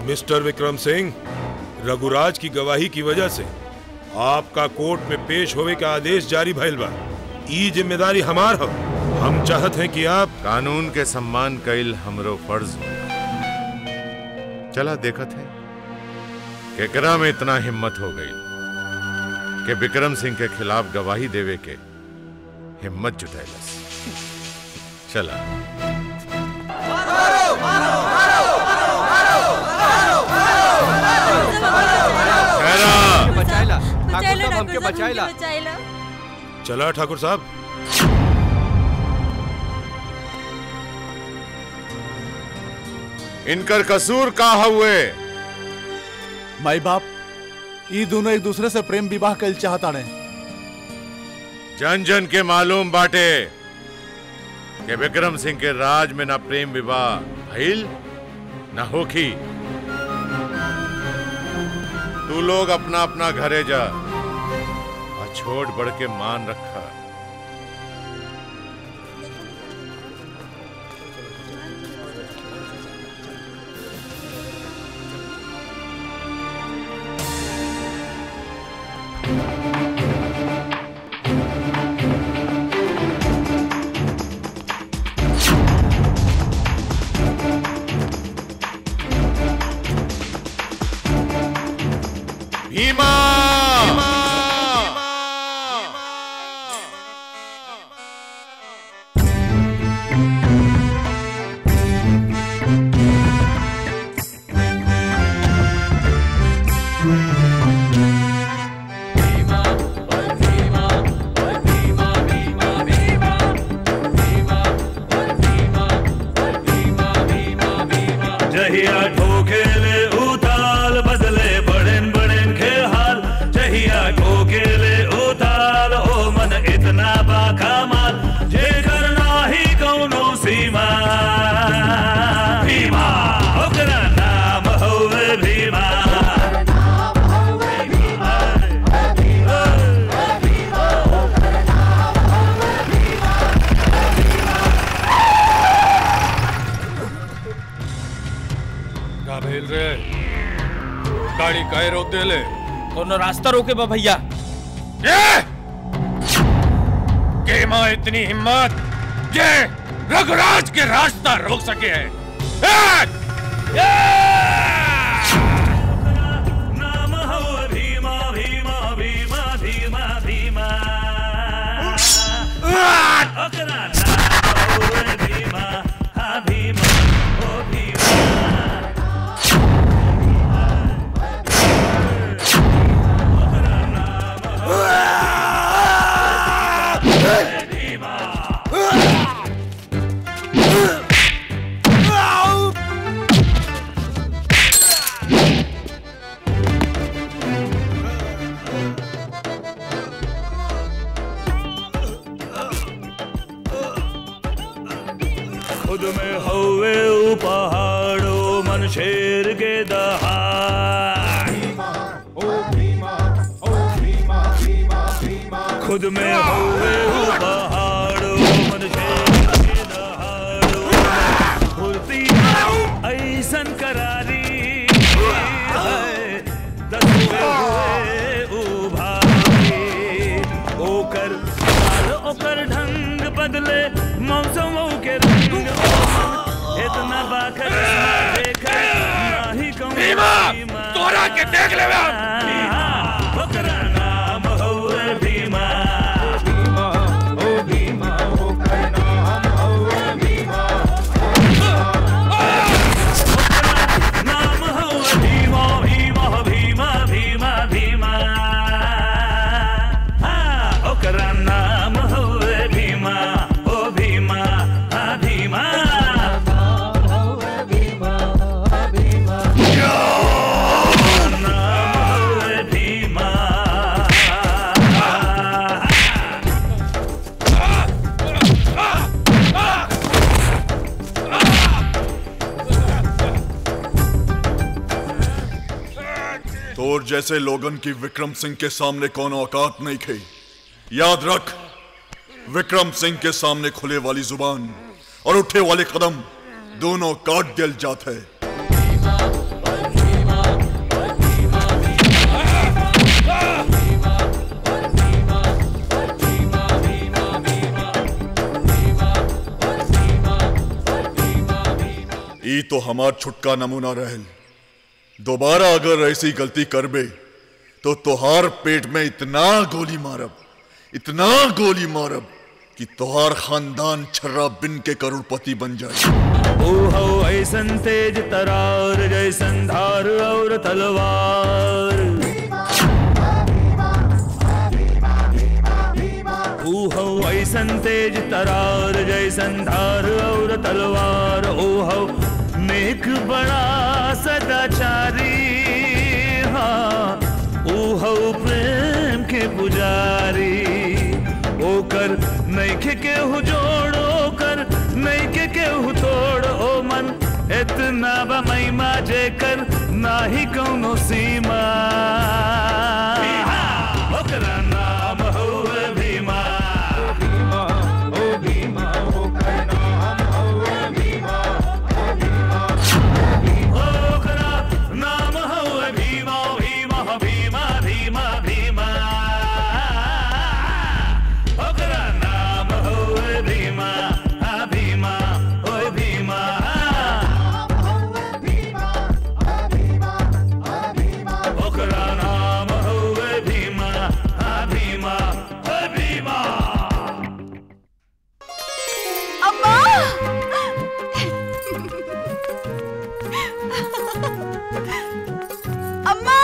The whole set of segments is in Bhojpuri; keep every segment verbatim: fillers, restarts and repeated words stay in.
मिस्टर विक्रम सिंह, रघुराज की गवाही की वजह से आपका कोर्ट में पेश होने का आदेश जारी भइल बा। ई जिम्मेदारी हमार हो। हम चाहते हैं कि आप कानून के सम्मान कईल हमरो फर्ज हो। चला देखत है केकरा में इतना हिम्मत हो गई कि विक्रम सिंह के खिलाफ गवाही देवे के हिम्मत जुटाइलस। चला बचाइला ठाकुर साहब, हमके बचाइला। चला ठाकुर साहब। इनकर कसूर का हुए? माई बाप ये दोनों एक दूसरे से प्रेम विवाह कल चाहता ने। जन जन के मालूम बाटे कि विक्रम सिंह के राज में ना प्रेम विवाह भइल ना होखी। तू लोग अपना अपना घरे जा और छोड़ बढ़ के मान रखा। भीमा, जहिया ठोकेले उताल बदले बड़ेन बड़ेन के हाल। जहिया ठोकेले उताल ओ मन इतना बाकमाल जे करना ही कौनो सीमा। भीमा ओकरा नाम होवे भीमा। रे गाड़ी काहे रोक देले? कोनो रास्ता रोके बा भैया। ये के मां इतनी हिम्मत ये रघुराज के रास्ता रोक सके है? नाम हो भीमा भीमा भीमा भीमा भीमा। ओकरा नाम हो भीमा। हाँ भीमा ओ भीमा। खुद में हवे ऊ पहाड़ो मन शेर के दहाड़। खुद में हवे ऊ पहाड़ो मन शेर के दहाड़ो। फुर्ती ऐसन करारी है दस हुए ऊ भारी। ओकर ओकर ढंग बदले मौसमों के रंग। इतना बाखर देखा नहीं कहूँ तोरा के देख ले। ओकरा नाम होवे भीमा। भीमा ओ भीमा ओकर नाम होवे भीमा। नाम होवे भीमा भीमा भीमा भीमा भीमा। हाँ ओकरा नाम होवे भीमा ओ भीमा। हाँ भीमा तोर जैसे लोगन की विक्रम सिंह के सामने कौन औकात नहीं खे। याद रख, विक्रम सिंह के सामने खुले वाली जुबान और उठे वाले कदम दोनों काट दिल जाते हैं। ई तो हमार छुटका नमूना रहल। दोबारा अगर ऐसी गलती करबे तो तोहार पेट में इतना गोली मारब, इतना गोली मारब कि तोहार खानदान छर्रा बिन के करोड़पति बन जाए। ओ हो ऐसन तेज तरार जैसन धार और तलवार, ओ हो ऐसन तेज तरार जैसन धार और तलवार। ओ हो नेक बड़ा सदाचारी, हाँ ओ हो प्रेम के पुजारी। ओकर नैखे केहू जोड़, ओकर नैखे केहू तोड़। ओ मन इतना बा महिमा जेकर नाही कौनो सीमा। ओकरा नाम हउवे भीमा, ओ भीमा ओकर नाम हउवे भीमा, ओकरा नाम हउवे भीमा, भीमा भीमा भीमा भीमा। ओकरा नाम हउवे भीमा, आ भीमा ओए भीमा। ओकरा नाम हउवे भीमा, आ भीमा ओए भीमा। अम्मा! अम्मा!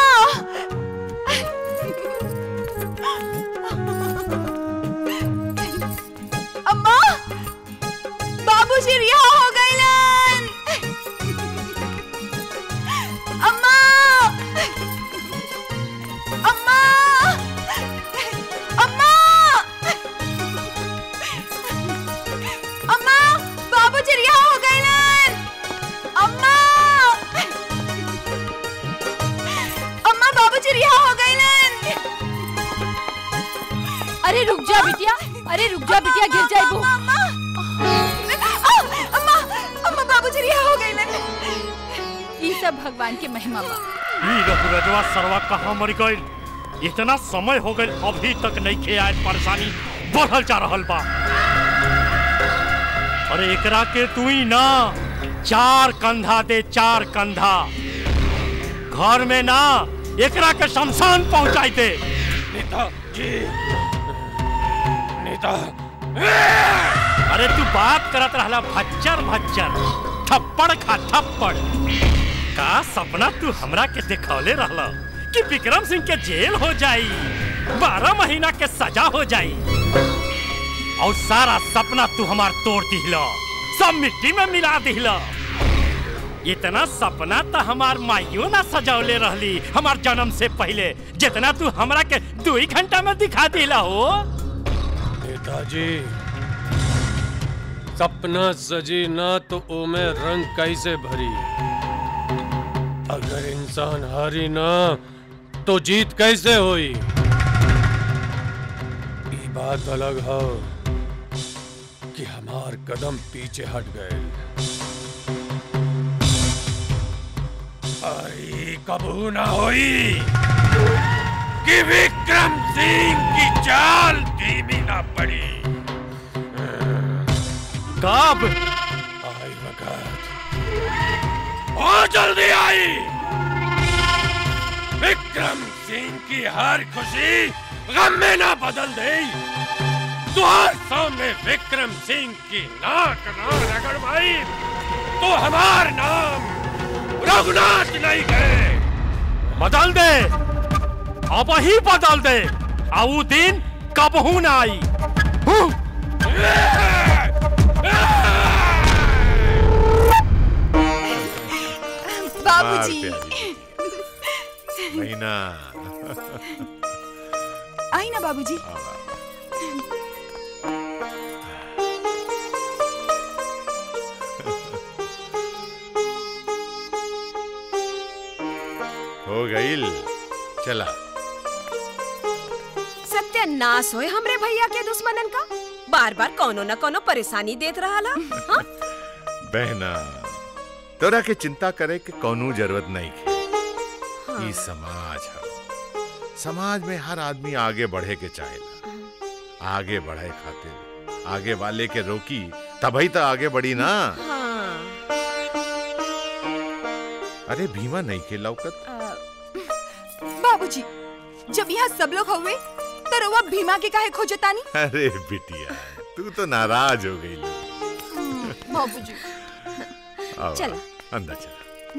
अम्मा! बाबूजी रिहा हो गइलन। अम्मा! अम्मा! अम्मा! अम्मा! बाबूजी रिहा हो गइलन। अम्मा! अम्मा बाबूजी रिहा हो गइलन। अरे रुक जा बिटिया, अरे रुक जा बिटिया, गिर जाइबो। अम्मा! अम्मा! अम्मा बाबूजी रिहा हो गइलन। ई सब भगवान के महिमा बा। ई रघुरजवा सरवा कहाँ मर गइल? इतना समय हो गइल अभी तक नहीं खे आए, परेशानी बढ़ल जा रहल बा। अरे एकरा के तू ही ना चार कंधा दे, चार कंधा घर में ना एकरा के शमशान पहुंचाई दे। नेताजी, नेता अरे तू बात करत रहला भच्चर भच्चर, थप्पड़ खा थप्पड़। का सपना तू हमरा के दिखौले रहला कि विक्रम सिंह के जेल हो जाई, बारह महीना के सजा हो जाई, और सारा सपना तू हमार तोड़ दिहला, सब मिट्टी में मिला दिहला। इतना सपना तो हमार माइयों ना सजावले रहली हमार जन्म से पहले, जितना तू हमरा के दो ही घंटा में दिखा दिला हो। नेताजी, सपना सजी ना तो ओमे रंग कैसे भरी? अगर इंसान हारी ना तो जीत कैसे हुई? ये बात अलग हो कि हमार कदम पीछे हट गए। आई कबू ना होई कि विक्रम सिंह की चाल धीमी ना पड़ी। कब आई वक्त, और जल्दी आई। विक्रम सिंह की हर खुशी गम में ना बदल दे। तुम्हारे सामने विक्रम सिंह की नाक ना रगड़ भाई तो हमार नाम रघुनाथ नहीं गए। बदल दे, अब ही बदल दे, आउ दिन कबहू ना आई। बाबूजी, महीना आई ना बाबूजी। हो गईल, चला। सत्यानाश होए हमरे भैया के दुश्मनन का, बार बार कोनो न कोनो परेशानी देत रहा। हाँ? बहना, तोरा के चिंता करे के कोनो जरूरत नहीं है। हाँ। ई समाज है, समाज में हर आदमी आगे बढ़े के चाहेला। आगे बढ़े खातिर आगे वाले के रोकी तभी तो आगे बढ़ी ना। हाँ। अरे भीमा नहीं के लौकत। बाबूजी, जब यहाँ सब लोग हुए तो रउआ भीमा के काहे खोजतानी? अरे बिटिया, तू तो नाराज हो गई। बाबूजी चलो अंदर चल।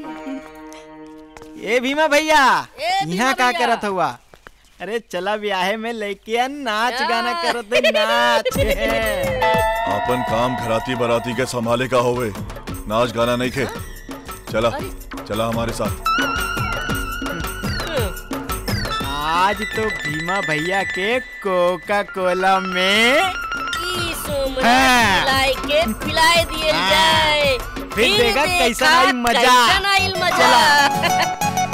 ए भीमा भैया, यहाँ का करत हुआ? अरे चला ब्याहे में लेके नाच गाना करत नाच। अपन काम घराती बराती के संभाले का होवे, नाच गाना नहीं खे। चला चला हमारे साथ। आज तो भीमा भैया के कोका कोला में पिलाए के पिलाए दिए जाए, फिर देखा कैसा आई मजा। कैसा आई मजा।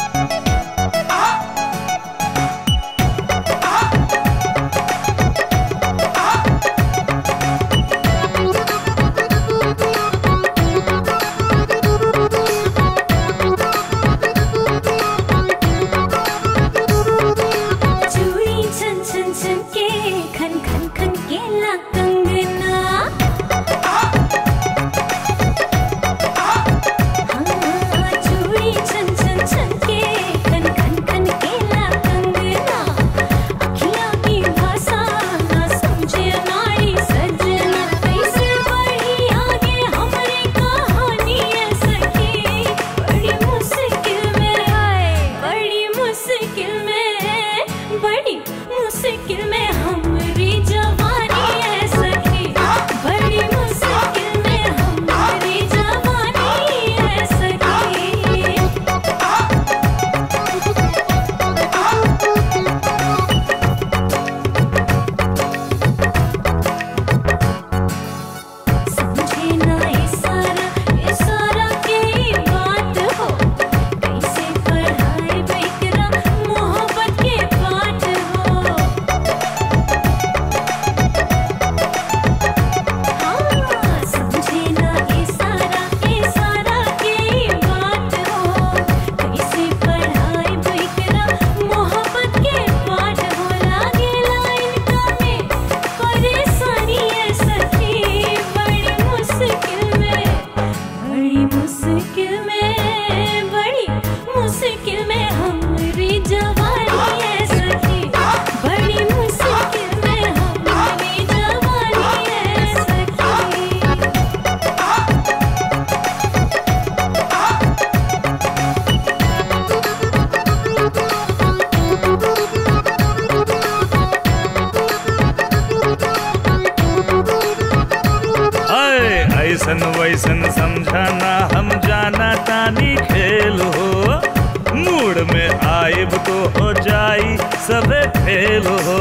ऐसन वैसन समझाना हम जाना तानी खेल हो, मूड में आइब तो हो जाई सबे फेल हो।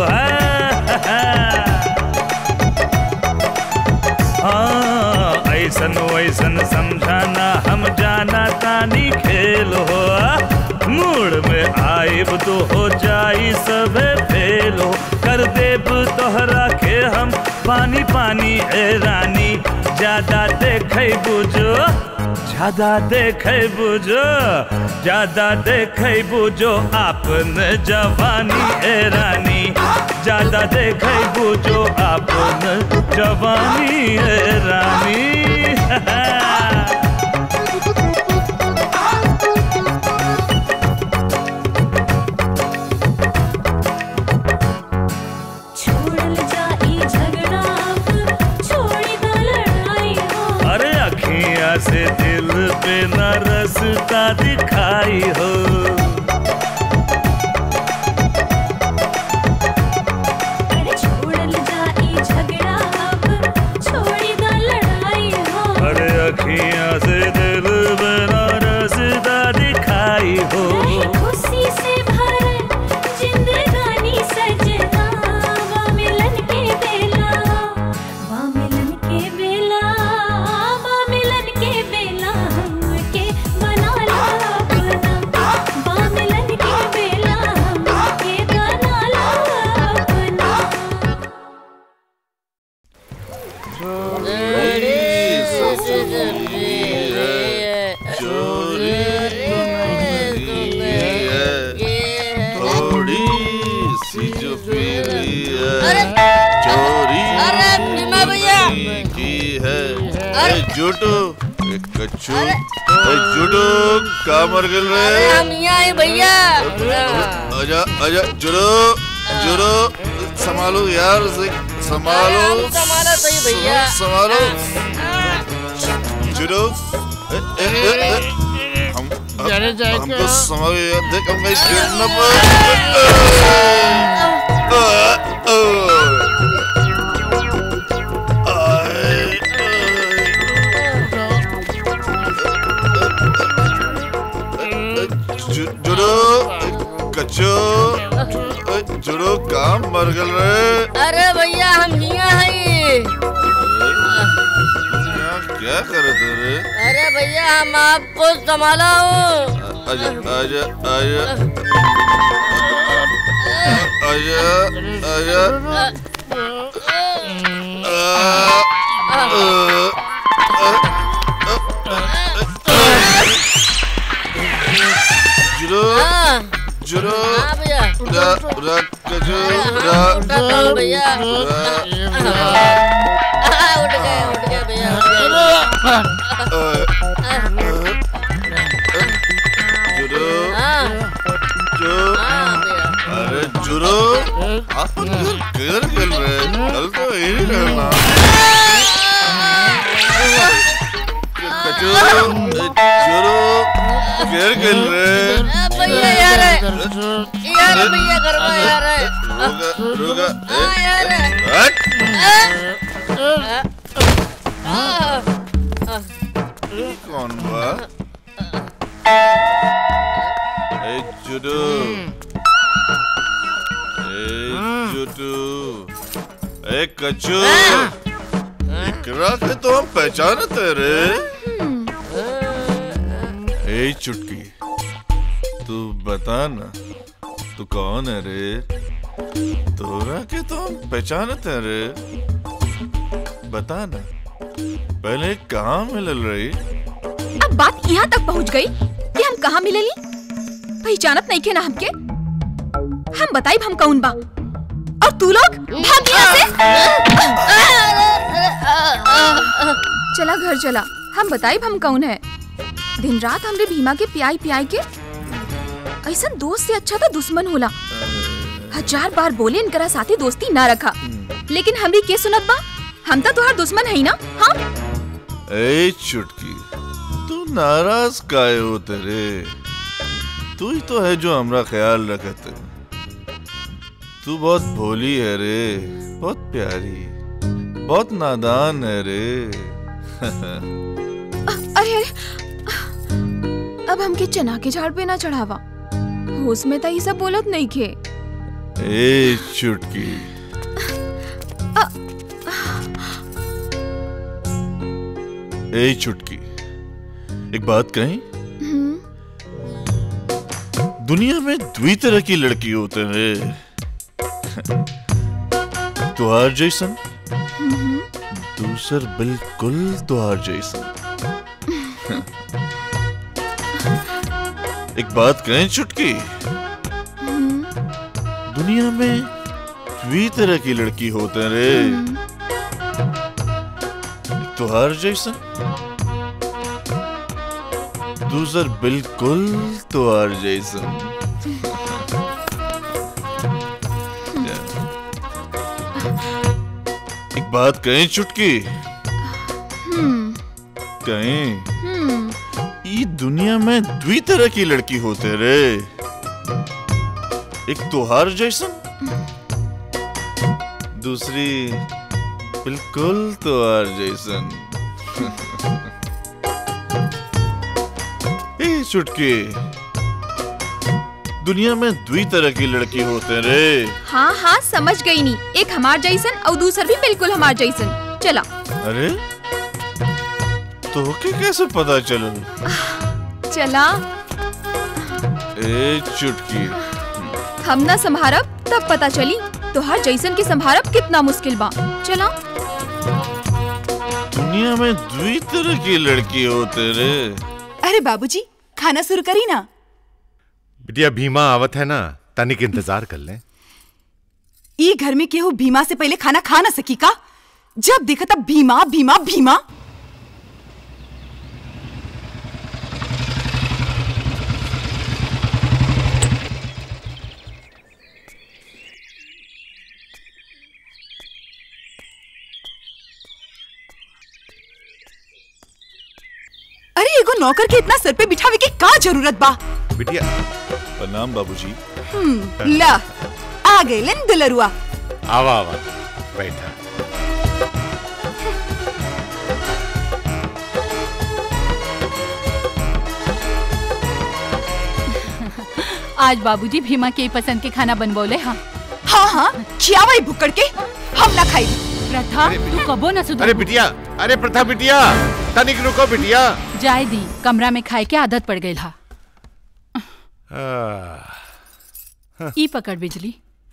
हाँ ऐसन वैसन समझाना हम जाना तानी खेल हो, मूड में आइब तो हो जाई सबे फेल हो। कर देब तोहरा के हम पानी पानी ए रानी, ज्यादा देखे बुझो ज्यादा देखे बुझो ज्यादा देखे बुझो आपन जवानी ए रानी, ज्यादा देखे बुझो आपन जवानी ए रानी। से दिल पे न रसता दिखाई हो, अरे छोड़ल जाई झगड़ा अब छोड़ी द लड़ाई हो। अरे अखियां से दिल पे न रसता दिखाई हो, खुशी से भरल जिंदगानी सजना, वा मिलन के बेला वा मिलन के बेला अरे भीमा भैया की है। अरे झूठू एक कच्चू जुडो का मर गल रे हम यहाँ हैं भैया। आजा आजा जुडो जुडो संभालो यार संभालो संभालो सही भैया संभालो जुडो हम हमको संभालो यार देख हम कहीं गिरना पड़ जुडो कच्चो जुडो काम मर गल रे। अरे भैया हम यहाँ हैं। क्या करे थे रे? अरे भैया हम आपको संभाला हूँ। आजा आजा आजा आजा आजा जुडो जुडो रा रा कजो रा भैया उठ गए उठ गए भैया जुडो जो अरे जुडो आप किधर खेल रहे कल तो यही रहना कचो जुडो किधर खेल रहे भैया यार यार भैया घर में यार रुका रुका हाँ यार कौन बा ए जुडो ए जुडो ए कचो इकरा के तो हम पहचानते रे। ए चुटकी तू बता ना तू कौन है रे? तोरा के तो हम पहचानते हैं रे। बता ना पहले कहाँ मिलल रही? अब बात यहाँ तक पहुँच गई कि हम कहाँ मिलेली? पहचानत नहीं के ना हमके? हम बताई हम कौन बा और तू लोग भाग यहाँ से। चला घर चला हम बताई हम कौन है। दिन रात हमरे भीमा के पियाई पियाई के ऐसा दोस्त से अच्छा तो दुश्मन होला। हजार बार बोले इनकरा साथे दोस्ती ना रखा लेकिन हमरी के सुनत बा। हम तो तुम्हार दुश्मन है ना। हाँ ए चुटकी तू नाराज काहे होते रे? तू ही तो है जो हमरा ख्याल रखते। तू बहुत भोली है रे, बहुत प्यारी, बहुत नादान है रे। अरे अरे अब हमके चना के झाड़ पे ना चढ़ावा। होश में तो ये सब बोलत नहीं खे। ए चुटकी ए चुटकी एक बात कहीं? दुनिया में दुई तरह की लड़की होते हैं। तुहार जैसन दूसर बिल्कुल तुहार जैसन। एक बात कहें चुटकी दुनिया में दुई तरह की लड़की होते हैं रे। एक तुहार जैसन दूसर बिल्कुल तुहार जैसन। एक बात कहें चुटकी कहें ये दुनिया में दुई तरह की लड़की होते रे। एक तुहार जैसन दूसरी बिल्कुल तुहार जैसन। ए चुटकी दुनिया में दुई तरह की लड़की होते रे। हाँ हाँ समझ गई नी। एक हमार जैसन और दूसर भी बिल्कुल हमार जैसन। चला। अरे तो के कैसे पता चला? चला। ए चुटकी हम ना संभारब तब पता चली तो हर जैसन के संभारब कितना मुश्किल बा। चला। दुनिया में दुई तरह की लड़की होते रे। अरे बाबूजी खाना शुरू करी ना। बिटिया भीमा आवत है ना, तनिक इंतजार कर ले। ई घर में केहू भीमा से पहले खाना खा ना सकी का? जब देखा तब भीमा भीमा भीमा। नौकर के इतना सर पे बिठावे की का जरूरत बा? बिटिया प्रणाम बाबूजी। हम्म, ला आ गए लेन दुलरुआ। आवा आवा बैठा। आज बाबूजी भीमा के पसंद के खाना बनबोले। हाँ हाँ हाँ खियावाई भुक्कड़ के हम ना खाई। प्रथा तू कबो न सुधर। अरे बिटिया, अरे प्रथा बिटिया, तनिक रुको बिटिया। जाए दी, कमरा में खाए के आदत पड़ गई। हा ई पकड़ बिजली।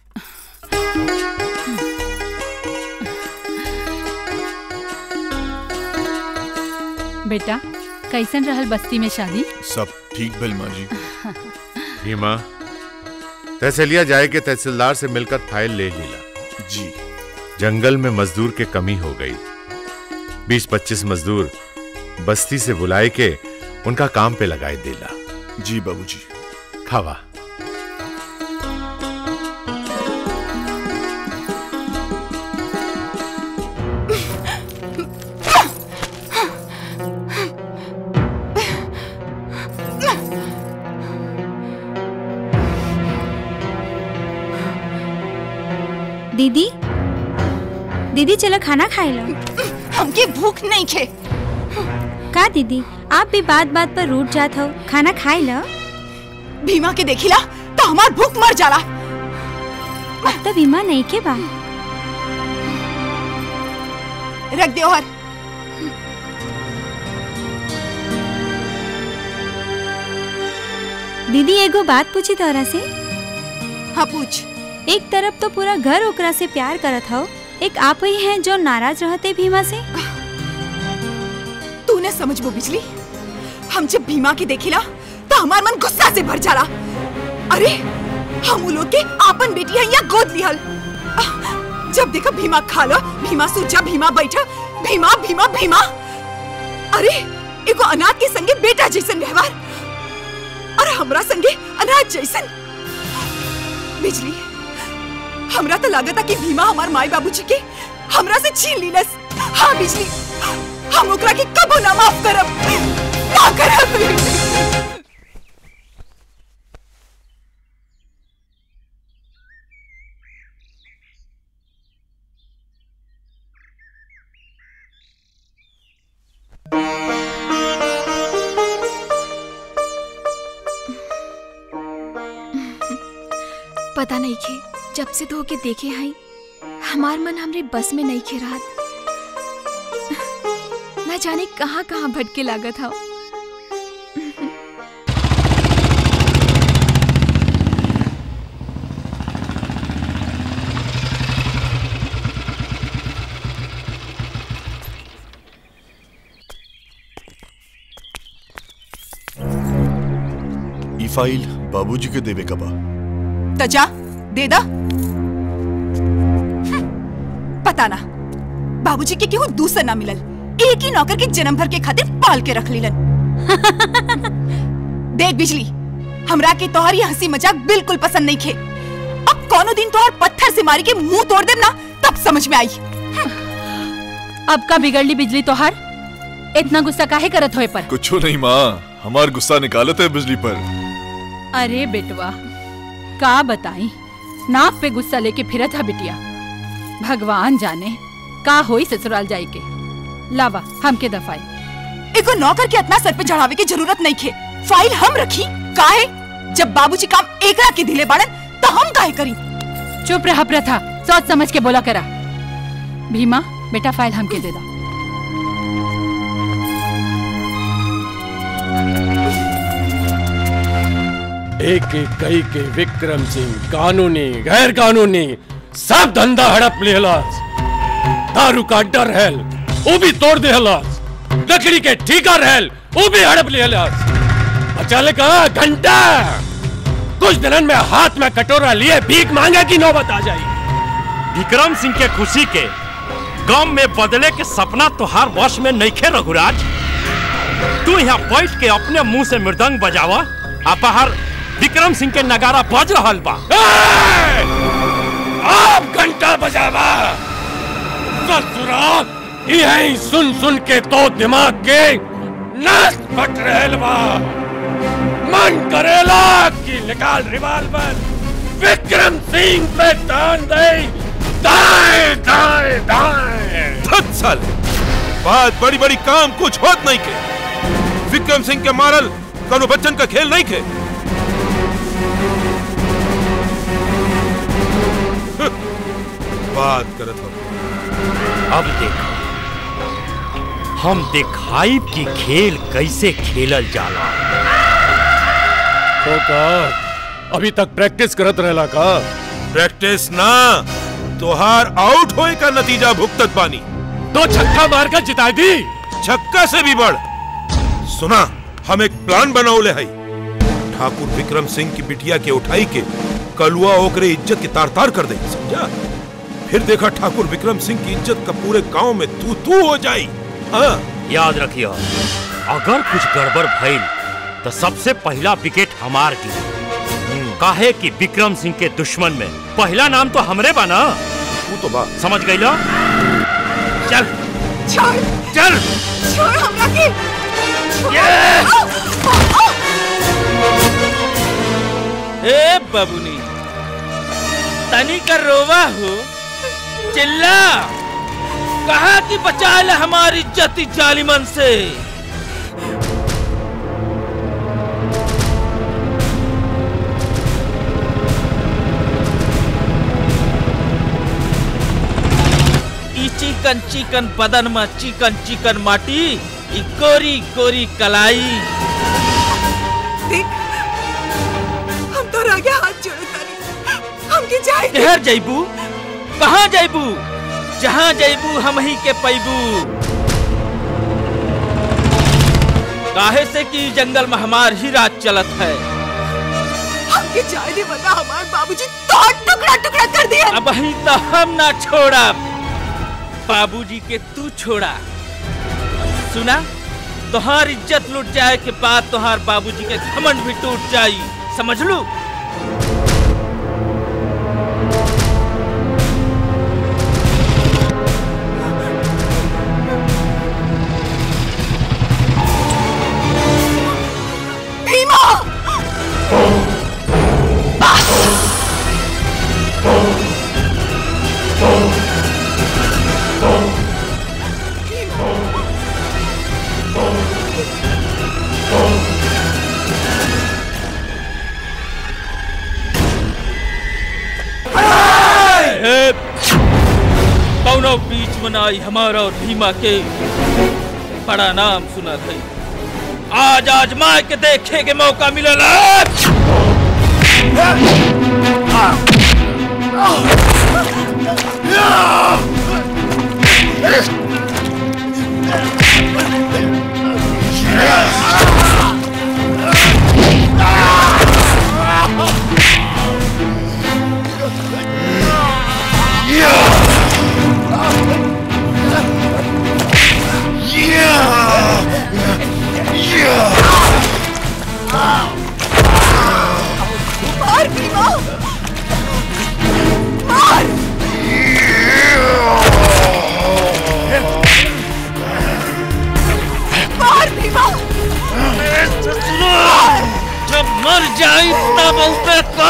बेटा कैसन रहल बस्ती में शादी? सब ठीक भइल माँ जी। भीमा तहसीलिया जाए के तहसीलदार से मिलकर फाइल ले लीला। जी। जंगल में मजदूर के कमी हो गई। बीस पच्चीस मजदूर बस्ती से बुलाए के उनका काम पे लगाए देला। जी बाबूजी। खावा। दीदी दीदी चलो खाना खाए लो। हमके भूख नहीं खे। का दीदी आप भी बात बात पर रूठ जात हो, खाना खाए लो। भीमा के देखिला तो हमार भूख मर जाला। अब तो भीमा नहीं के बा। रख दे और। दीदी एगो बात पूछी तोरा से। हाँ पूछ। एक तरफ तो पूरा घर ओकरा से प्यार करत हो, एक आप ही हैं जो नाराज रहते भीमा से। तू न समझ वो बिजली, हम जब भीमा के देखिला तो हमार मन गुस्सा से भर जाला। अरे हम लोग के आपन बेटी है या गोद लिहल। जब देखो भीमा खा लो, भीमा सूचा, भीमा बैठा, भीमा भीमा भीमा। अरे एगो अनाथ के संगे बेटा जैसन व्यवहार और हमरा संगे अनाथ जैसन। बिजली हमरा तो लागता कि भीमा हमार माई बाबूजी के हमरा से छीन लीलस। हाँ बिजली, हम ओकरा के कबो ना माफ करब, ना करब। पता नहीं खे, जब से धो के देखे हई हमार मन हमरे बस में नहीं खे रहा। न जाने कहाँ कहाँ भटके लागत हो। ई फाइल बाबूजी के देवे का बा। तजा दे दा। पता ना बाबूजी के केहू दूसर ना मिलल, एक ही नौकर के जन्म भर के खातिर पाल के रख लीलन। देख बिजली, हमरा के तोहरी हंसी मजाक बिल्कुल पसंद नहीं खे। अब कोनो दिन तोहर पत्थर से मारी के मुंह तोड़ देम ना, तब समझ में आई। अब का बिगड़ली बिजली तोहर? इतना गुस्सा काहे करत होए पर? कुछ नहीं माँ, हमार गुस्सा निकालत है बिजली पर। अरे बेटवा का बताई, नाक पे गुस्सा लेके फिरत है बिटिया। भगवान जाने का होई ससुराल जाई के। लावा हमके दफाई। एगो नौकर के इतना सर पे चढ़ावे की जरूरत नहीं खे। फाइल हम रखी काहे? जब बाबूजी काम एकरा के दिले बाड़न तो हम काहे करी? चुप रहा प्रथा, सोच समझ के बोला करा। भीमा बेटा फाइल हमके दे दा। एक एक कई के विक्रम सिंह कानूनी गैर कानूनी सब धंधा हड़प लेहलास। दारू का अड्डा रहल वो भी तोड़ देहलास। लकड़ी के ठीका रहल वो भी हड़प लेहलास। अचाले कहा घंटा कुछ दिनन में हाथ में कटोरा लिए भीख मांगे की नौबत आ जाएगी। विक्रम सिंह के खुशी के गम में बदले के सपना तुहार वश में नहीं खे रघुराज। तू यहाँ बैठ के अपने मुंह से मृदंग बजावा, आ बाहर विक्रम सिंह के नगारा बज रहल बा। आप घंटा बजावा ससुराल, यही सुन सुन के तो दिमाग के नस फट रहल बा। मन करेला कि निकाल रिवाल्वर विक्रम सिंह पे तान दे। दाएं दाएं दाएं। धत साले, बात बड़ी बड़ी काम कुछ होत नहीं के। विक्रम सिंह के मारल कनो बच्चन का खेल नहीं के। बात करत हो। अब देख, हम दिखाई की खेल कैसे खेलल जाला। तो का अभी तक प्रैक्टिस करत रहला का? प्रैक्टिस ना, तोहार आउट होए का नतीजा भुगतत बानी। तो छक्का मार कर जिता दी। छक्का से भी बढ़। सुना, हम एक प्लान बनाओले हई। ठाकुर विक्रम सिंह की बिटिया के उठाई के कलुआ ओकरे इज्जत की तार तार कर दे, समझा? फिर देखा ठाकुर विक्रम सिंह की इज्जत का पूरे गांव में तू तू हो जाई। हाँ, याद रखियो, अगर कुछ गड़बड़ भइल तो सबसे पहला विकेट हमार की। काहे कि विक्रम सिंह के दुश्मन में पहला नाम तो हमरे बना। तू तो बात समझ गई लो। चल छोड़ चल छोड़ हमरा के। ए बाबूनी, तनी कर रोवा हो, चिल्ला। कहा कि बचा ले हमारी इज्जत जालिमन से। ई चिकन चिकन बदन में चिकन चिकन माटी, ई गोरी गोरी कलाई। देख, हम तो आगे हाथ जोड़े तारी, हमके जाए। केहर जाइबू? कहाँ जाइबू? जहाँ जाइबू हम ही के पैबू। काहे से कि जंगल में हमार ही राज चलत है। हमके जाए दे, बता हमारे बाबूजी तो टुकड़ा टुकड़ा कर दिया। अब ही तो हम ना छोड़ा, बाबूजी के तू छोड़ा। सुना, तुहार इज्जत लुट जाए के बाद तुहार बाबूजी के घमंड भी टूट जाई, समझ लू। कौनो बीच में आई हमारा और भीमा के बड़ा नाम सुना था। आज आजमा के देखे के मौका मिलेला। मार भीमा, मार। मार भीमा। जब मर जाई तब उसे का।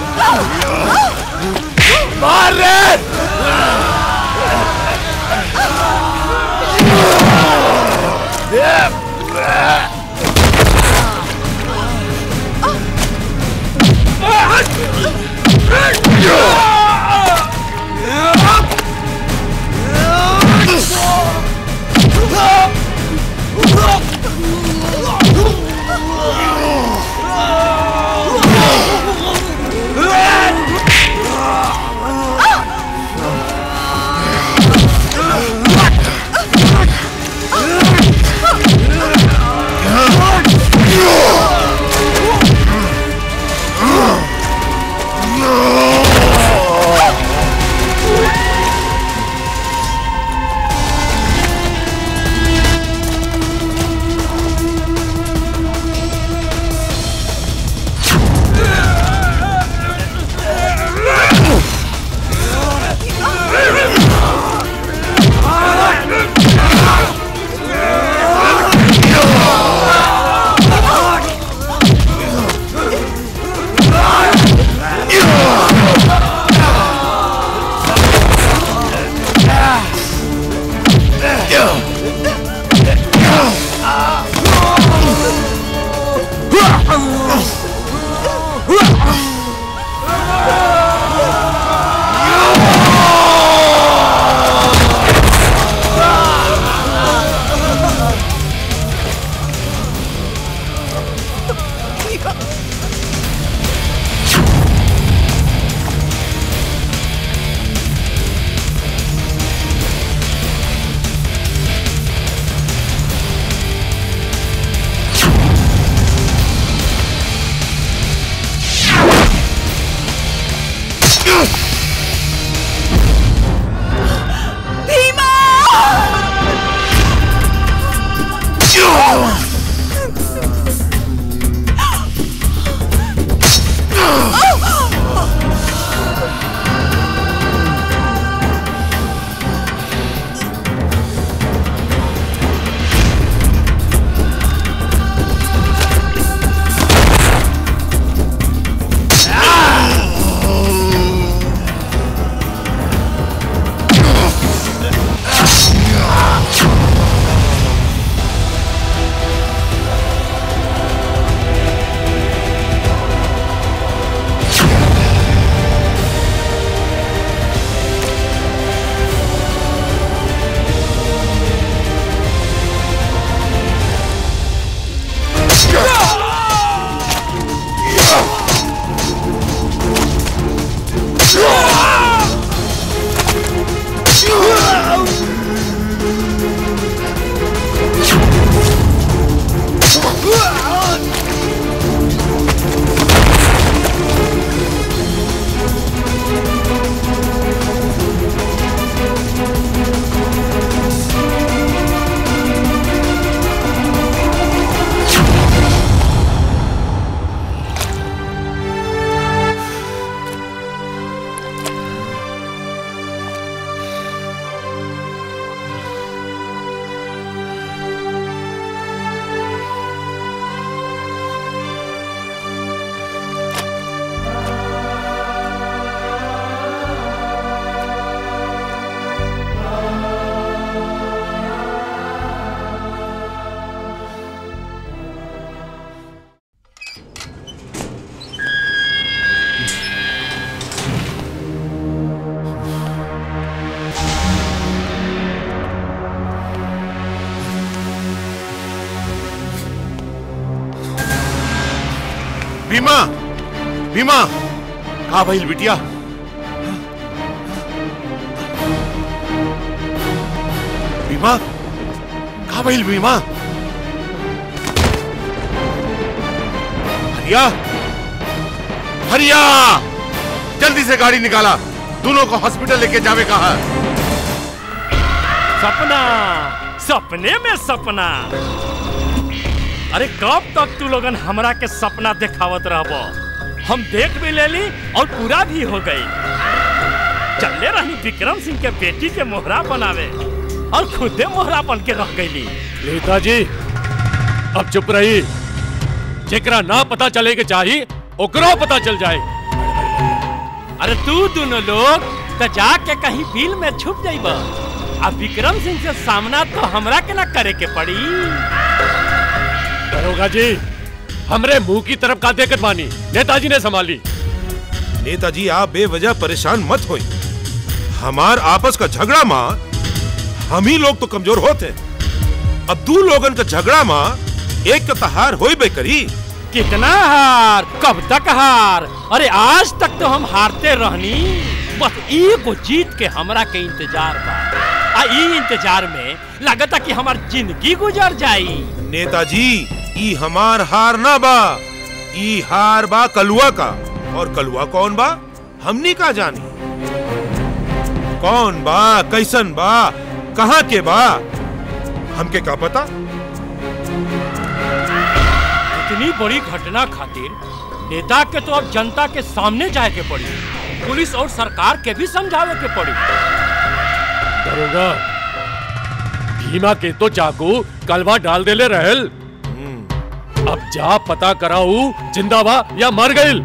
मार रे। भीमा भीमा कहा भइल बिटिया? भीमा कहा भइल भीमा? हरिया हरिया जल्दी से गाड़ी निकाला, दोनों को हॉस्पिटल लेके जावे कहा। सपना सपने में सपना। अरे कब तक तू लोगन हमरा के सपना दिखावत रहबो? हम देख भी ले ली और पूरा भी हो गई। चले रही विक्रम सिंह के बेटी के मोहरा बनावे और खुदे मोहरा बन के रह गई। नेताजी अब चुप रही, जेकरा ना पता चले के चाहिए ओकरो पता चल जाए। अरे तू दोनों लोग तो जाके कहीं बिल में छुप जाइबा। अब विक्रम सिंह से सामना तो हमरा के ना करे के पड़ी। दरोगा जी हमरे मुंह की तरफ का देखत बानी, नेताजी ने संभाली। नेताजी आप बेवजह परेशान मत होइए। हमार आपस का झगड़ा माँ हम ही लोग तो कमजोर होते, अब दो लोगन का झगड़ा माँ एक का हार होई बे करी। कितना हार, कब तक हार? अरे आज तक तो हम हारते रहनी, बस एक जीत के हमरा के इंतजार बा। आ ई इंतजार में लगता कि हमार जिंदगी गुजर जाई। नेताजी ई हमार हार ना बा, ई हार बा कलुआ का। और कलुआ कौन बा हमनी का जानी। कौन बा, कैसन बा, कहाँ के बा, हमके का पता। इतनी बड़ी घटना खातिर नेता के तो अब जनता के सामने जाए के पड़ी, पुलिस और सरकार के भी समझावे के पड़ी। दरोगा भीमा के तो चाकू कलवा डाल देले रहल, अब जा पता कराऊ जिंदा बा या मर गइल।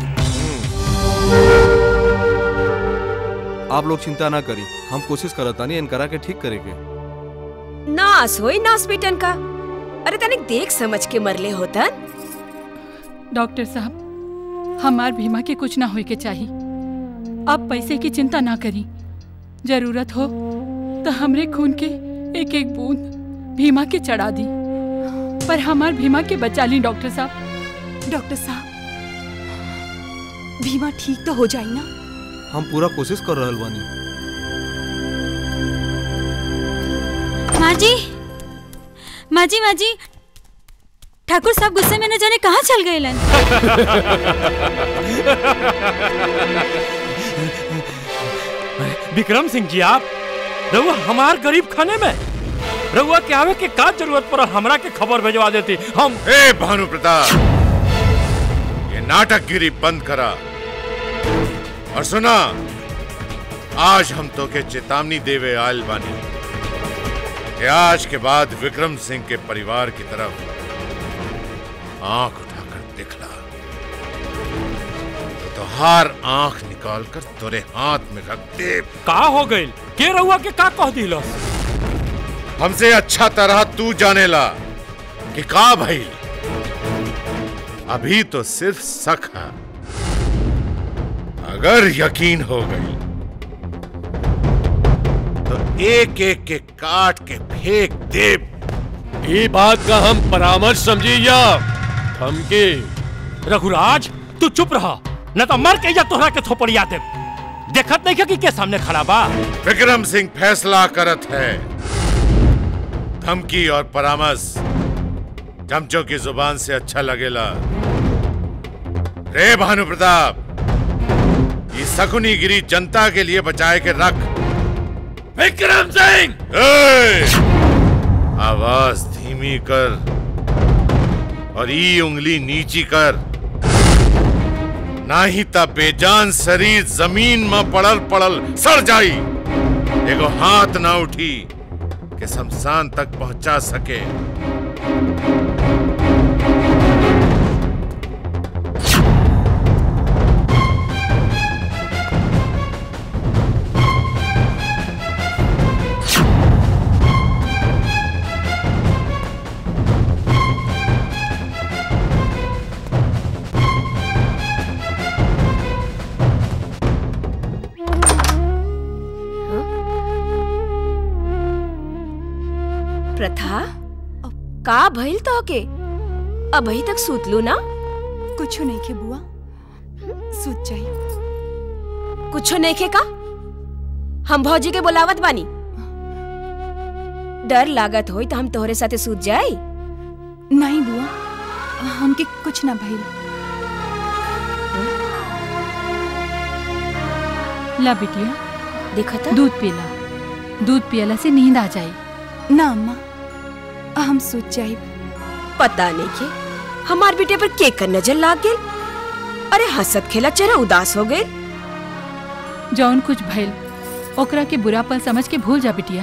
आप लोग चिंता ना करी, हम कोशिश करता नहीं इनकरा के ठीक करेंगे। नास होई नास बेटन का। अरे तनिक देख समझ के मरले होतन। डॉक्टर साहब हमार भीमा के कुछ ना होए के चाहिए। आप पैसे की चिंता ना करी, जरूरत हो तो हमरे खून के एक एक बूंद भीमा के चढ़ा दी, पर हमार भीमा के बचा ली। डॉक्टर साहब डॉक्टर साहब भीमा ठीक तो हो जाए ना? हम पूरा कोशिश कर रहल बानी। माँ जी माँ जी माँ जी ठाकुर साहब गुस्से में न जाने कहाँ चल गए लन। विक्रम सिंह जी आप रहुआ हमार गरीब खाने में रहुआ के आवे के का जरूरत पर हमरा के खबर भेजवा देती हम। ए भानु प्रताप ये नाटकगिरी बंद करा और सुना, आज हम तो के चेतावनी देवे आयल बानी कि आज के बाद विक्रम सिंह के परिवार की तरफ आंख उठाकर दिखला तो तुहार आंख निकाल कर तोरे हाथ में रख दे। का हो गई के रहुआ के का कह दिलो? हमसे अच्छा तरह तू जानेला कि का भाई अभी तो सिर्फ शक है, अगर यकीन हो गई तो एक एक के काट के फेंक दे। ये बात का हम परामर्श समझी या धमकी? रघुराज तू चुप रहा, न तो मर के या तोहरा के थोपड़िया दे। देखत नहीं कि के सामने खड़ा बा। विक्रम सिंह फैसला करत है, धमकी और परामर्श चमचों की जुबान से अच्छा लगेला। रे भानु प्रताप ये शकुनी गिरी जनता के लिए बचाए के रख। विक्रम सिंह आवाज धीमी कर और ई उंगली नीची कर, ना ही तब बेजान शरीर जमीन में पड़ल पड़ल सड़ जाई। एगो हाथ ना उठी के शमशान तक पहुंचा सके। प्रथा का भइल तो के? अभी तक सुतलू ना? कुछ नहीं खे बुआ, सूत जाई। कुछ नहीं खे का? हम भौजी के बुलावत बानी। डर लागत होई तो हम तोहरे साथे सूत जाई। नहीं बुआ, हमके कुछ ना भइल। ला बिटिया, देखा था? दूध पीला, दूध पियला से नींद आ जाई। ना अम्मा, हम सूत जाई। पता नहीं के हमार बेटे पर के कर नजर लाग गेल। अरे हंसत खेला चेहरा उदास हो गए। जौन कुछ भइल ओकरा के बुरा पल समझ के भूल जा बिटिया।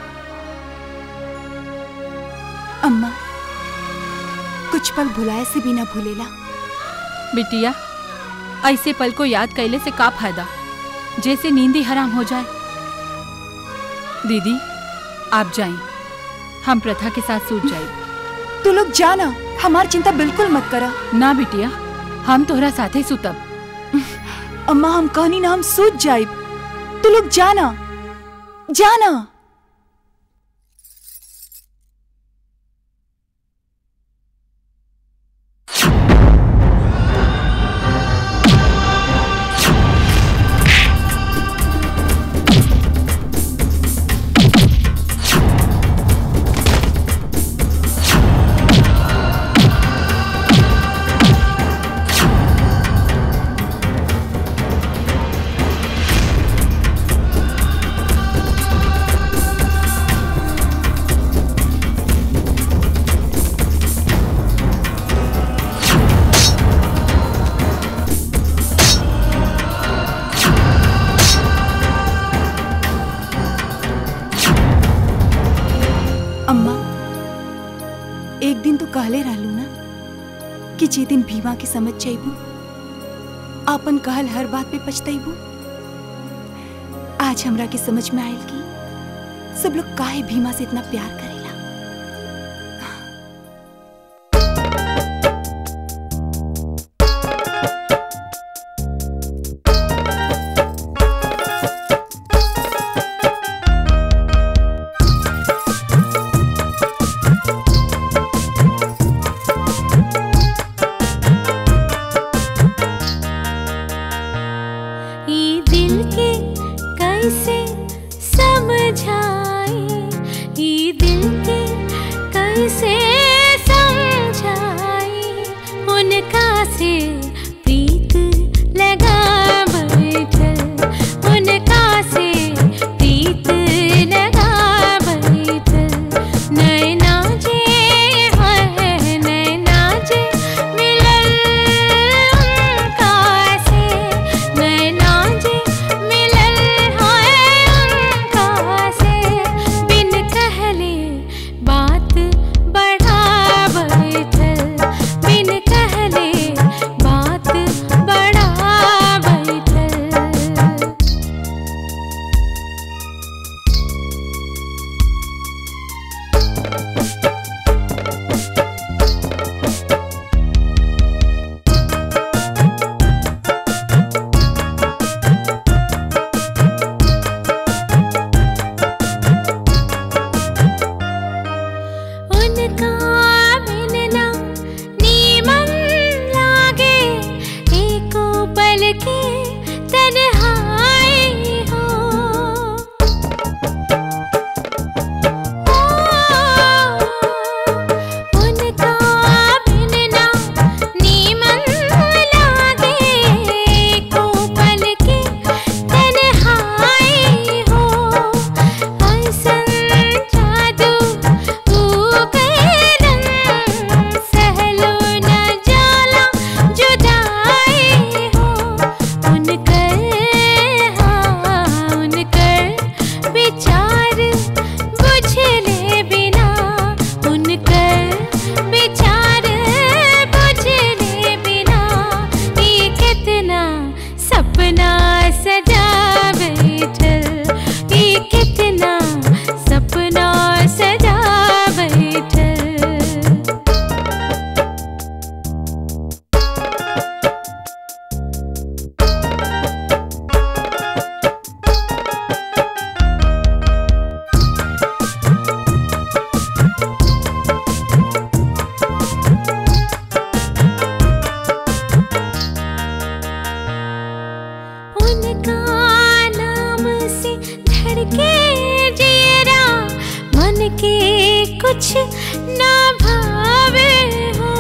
अम्मा, कुछ पल भुलाए से भी ना भूलेला। बिटिया, ऐसे पल को याद कैले से का फायदा, जैसे नींद ही हराम हो जाए। दीदी आप जाएं, हम प्रथा के साथ सूत जाए। तू लोग जाना, हमार चिंता बिल्कुल मत करा। ना बिटिया, हम तोहरा साथे सुतब। अम्मा हम कहनी ना हम सूत जाए। तू लोग जाना, जाना। कहले रहलू ना कि जे दिन भीमा के समझ जाइबू, आपन कहल हर बात पे पछताइबू। आज हमरा के समझ में आयल कि सब लोग काहे भीमा से इतना प्यार करेला। कैसे समझाए ये दिल ना भावे हो।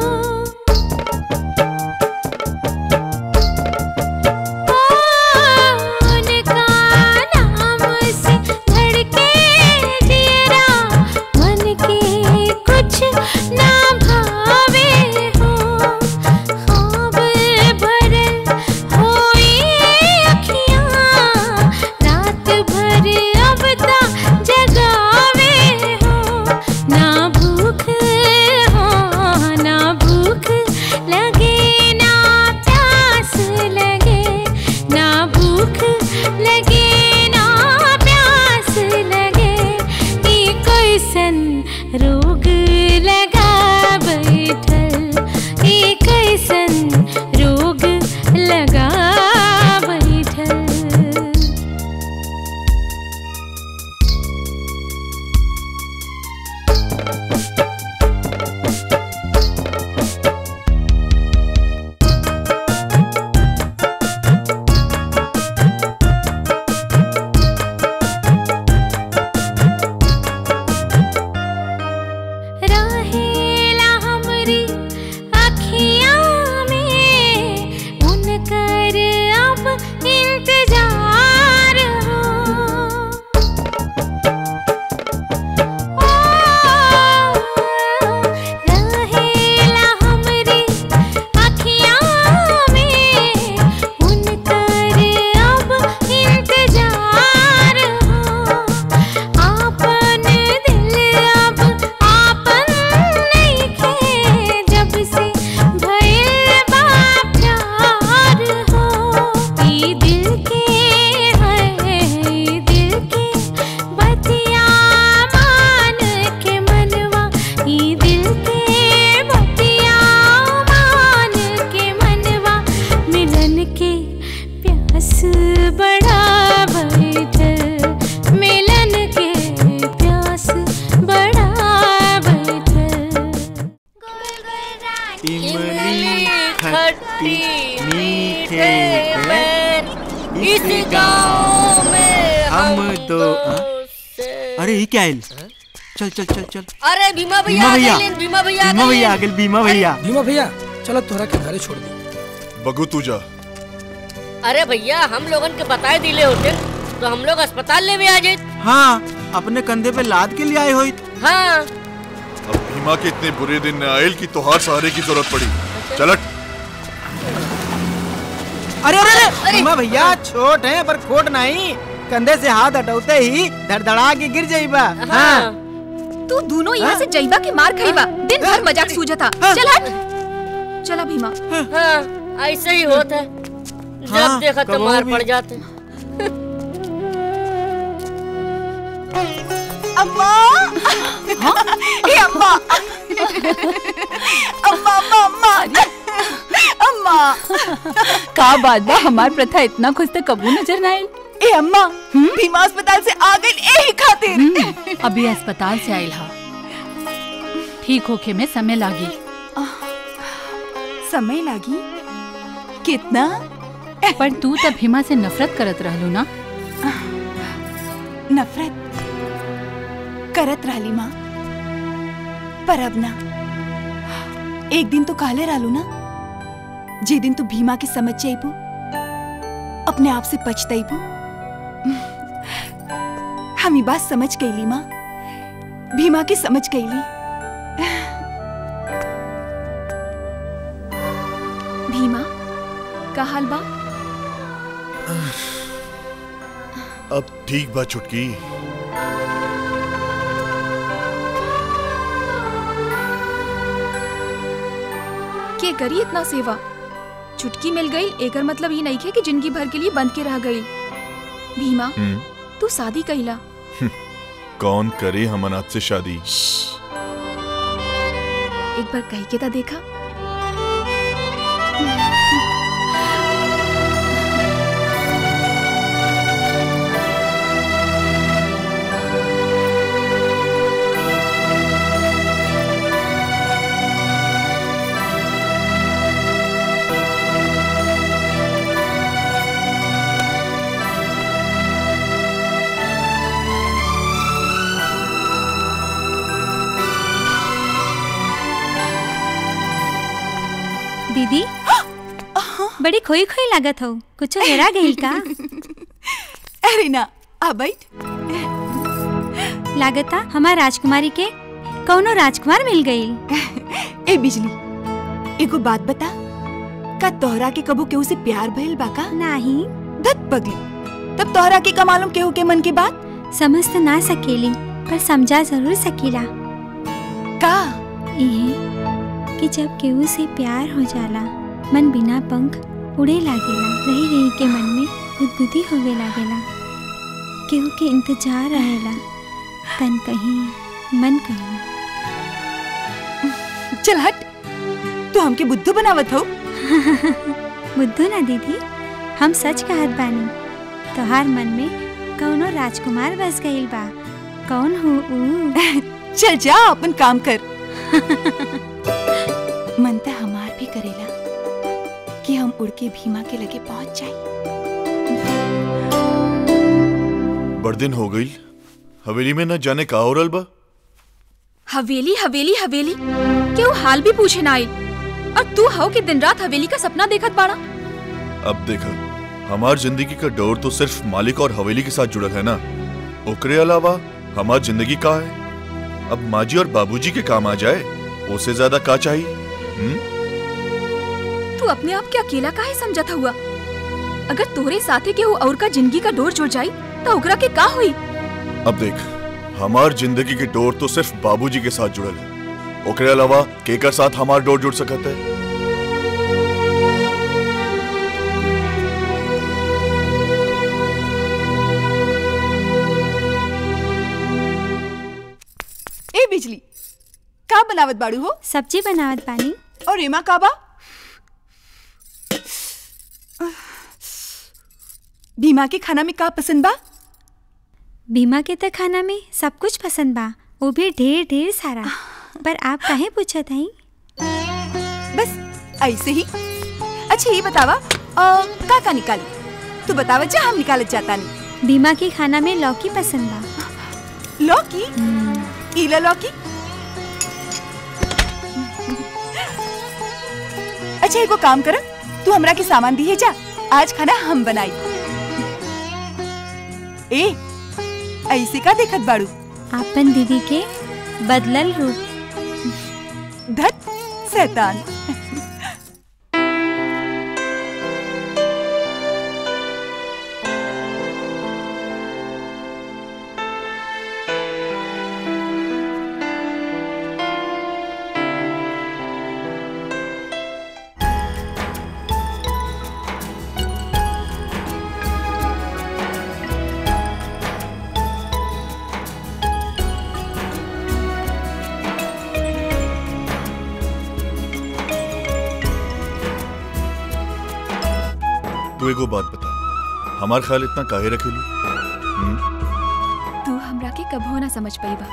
उनका नाम से धड़के जियरा, मन के कुछ ना भावे हो। ख्वाब भरल होई अखियाँ, रात भर अब ता जगावे हो। ना भूख हो ना भूख लगे ना प्यास लगे, ना भूख लगे ना प्यास लगे। ई कैसन रोग लगा बैठल, ई कैसन रोग लगा बैठल। रहेला हमरी अखियाँ में उनकर अब इंतजार हो। रहेला हमरी अखियाँ में उनकर अब इंतजार हो। आपन दिल अब आपन नइखे, जब से भइल बा प्यार हो। ई दिल के है ई दिल के बतिया मान के मनवा, ई दिल के बतिया मान के मनवा। मिलन के प्यास बड़ा बैठल, मिलन के प्यास बड़ा बैठल। इमली खट्टी मीठे में इस गांव में हम दो। अरे ये क्या है? चल चल चल चल। अरे भीमा भैया भीमा भैया आ गइल, भीमा भैया आ भीमा गइल। भैया आ गइल, भीमा भैया। भीमा भैया चलो तोरा के घरे छोड़ दी। बगू तू जा। अरे भैया हम लोगन के बताए दिले होते तो हम लोग अस्पताल ले भी आ जाते। हाँ, अपने कंधे पे लाद के लिए आए हो। हाँ। अब भीमा के इतने बुरे दिन न आयल की तोहार सहारे की जरूरत पड़ी। चलट। अरे अरे अरे भीमा भैया छोट है पर खोट नहीं, कंधे से हाथ हटौते ही धड़धड़ा के गिर जाइबा। हाँ। तू दोनों यहाँ से जइबा के मार खाइबा, दिन भर मजाक सूझा था। चल हट। चला भीमा। हाँ ऐसे ही होता है, जब देखा तो मार पड़ जाते। अम्मा ए अम्मा अम्मा अम्मा अम्मा अम्मा का बात बा, हमार प्रथा इतना खुश तो कबू नजर ना आयल। ए अम्मा भीमा अस्पताल से आ गई एही खातिर। अभी अस्पताल से आयल हा, ठीक होके में समय लागी। समय लागी? कितना? पर तू तब भीमा से नफरत करत रहलू ना? नफरत करत रहली माँ, पर अब ना। एक दिन तो कहले रहलू ना, जे दिन तू भीमा के समझ जाइबू, अपने आप से पछताइबू। हम ये बात समझ गईली माँ, भीमा के समझ गईली। भीमा का हाल बा? अब ठीक बा चुटकी। के करी इतना सेवा? चुटकी मिल गई एकर मतलब ये नहीं है कि जिंदगी भर के लिए बंद के रह गई। भीमा तू शादी कहिला। कौन करे हम अनाथ से शादी? एक बार कह के ता देखा। दीदी बड़ी खोई खोई लागत हो, कुछ हेरा गई का? अरे ना, आ बैठ। लागता हमार राजकुमारी के कौनो राजकुमार मिल गई। ए बिजली, एगो बात बता, का तोहरा के कबो केहू से प्यार भइल बा का? नहीं। धत पगली, तब तोहरा के का मालूम केहू के मन की बात? समझ तो ना सकेली पर समझा जरूर सकीला। का? ये कि जब केहू से प्यार हो जाला, मन बिना पंख उड़े लागेला, रही रही के मन में गुदगुदी होवे लागेला, केहू के इंतजार रहेला, तन कहीं मन कहीं। चल हट, तू हमके बुद्धू बनावत हो। बुद्धू ना दीदी, हम सच कहत बानी। तोहार मन में कौनो राजकुमार बस गईल बा। कौन हो ऊ? चल जा अपन काम कर। मन तो हमार भी करेला कि हम उड़ के भीमा के लगे पहुंच जाए। बड़ दिन हो गई, हवेली में न जाने का हो रहल बा। हवेली हवेली हवेली क्यों हाल भी पूछे ना आई, और तू हो कि दिन रात हवेली का सपना देखत बाड़ा। अब देखा, हमार जिंदगी का डोर तो सिर्फ मालिक और हवेली के साथ जुड़ल है ना, ओकरे अलावा हमार जिंदगी का है। अब माजी और बाबूजी के काम आ जाए, उससे ज्यादा का चाहिए? हुँ? तू अपने आप के अकेला काहे समझता हुआ? अगर तोरे साथे के वो और का जिंदगी का डोर जुड़ जाई तो ओकरा के का हुई? अब देख, हमार जिंदगी के डोर तो सिर्फ बाबूजी के साथ जुड़ल है, ओकरे अलावा केकर साथ हमार डोर जुड़ सकत है? ए बिजली, का बनावत बाड़ू हो? सब्जी बनावत बानी। और एमा का बा? भीमा के खाना में का पसंद बा? भीमा के तो खाना में सब कुछ पसंद बा, वो भी ढेर ढेर सारा। पर आप काहे पूछत हई? बस ऐसे ही। अच्छा ये बतावा, आ, का का निकाली? तू बतावा जा, हम निकालत जाता नहीं। भीमा के खाना में लौकी पसंद बा। लौकी? इला लौकी? अच्छा एगो काम कर, तू हमरा के सामान दिए जा, आज खाना हम बनाई। ए ऐसे का देखत बाड़ू? आपन दीदी के बदलल रूप। धत शैतान। तू एगो बात बता, हमार ख्याल इतना काहे रखेलू? तू हमरा के कबो ना समझ पाईबा।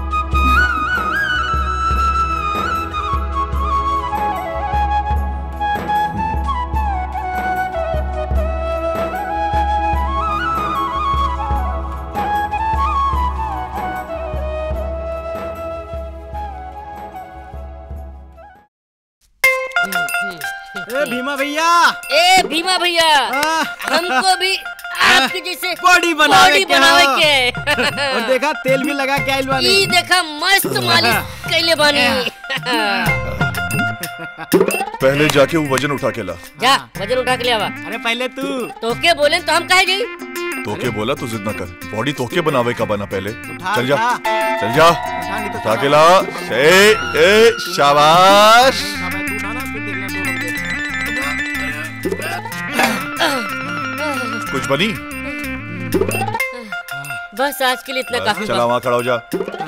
ए भीमा भैया, ए भीमा भैया, हमको भी आपके जैसे बॉडी बनावे बॉडी के बनावे हो। के। और देखा तेल भी लगा के आइल बानी। ई देखा मस्त मालिश कैले बानी। पहले जाके वो वजन उठा के ला। जा वजन उठा के ले आवा। अरे पहले तू। तोके बोले तो हम काहे जाई? तोके बोला तो जिद ना कर, बॉडी तोके बनावे का बना पहले। उठा, चल जा, उठा। चल जा, तो उठा के ला। ए ए शाबाश। कुछ बनी? बस आज के लिए इतना काफी। चला वहाँ खड़ा हो जा।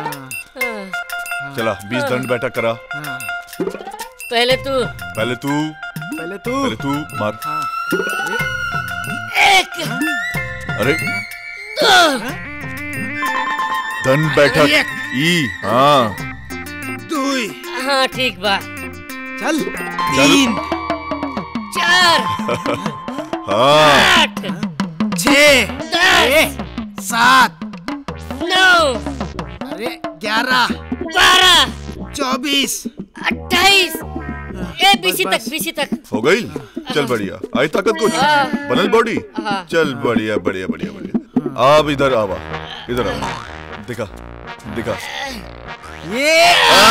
चला बीस दंड बैठक करा। पहले तू। पहले तू। पहले तू। पहले तू मार। एक। अरे दो। दंड बैठक ई। हाँ दुई। हाँ ठीक बा। चल। तीन। चार। हाँ। आठ। छः। दस। सात। नौ। अरे ग्यारह। बारह। चौबीस। अट्ठाईस। ए बीसी तक बीसी तक हो गई? चल बढ़िया। आई ताकत कुछ? हाँ। बनल बॉडी? हाँ। चल बढ़िया बढ़िया बढ़िया बढ़िया। आप इधर आवा, इधर आवा। दिखा दिखा। ये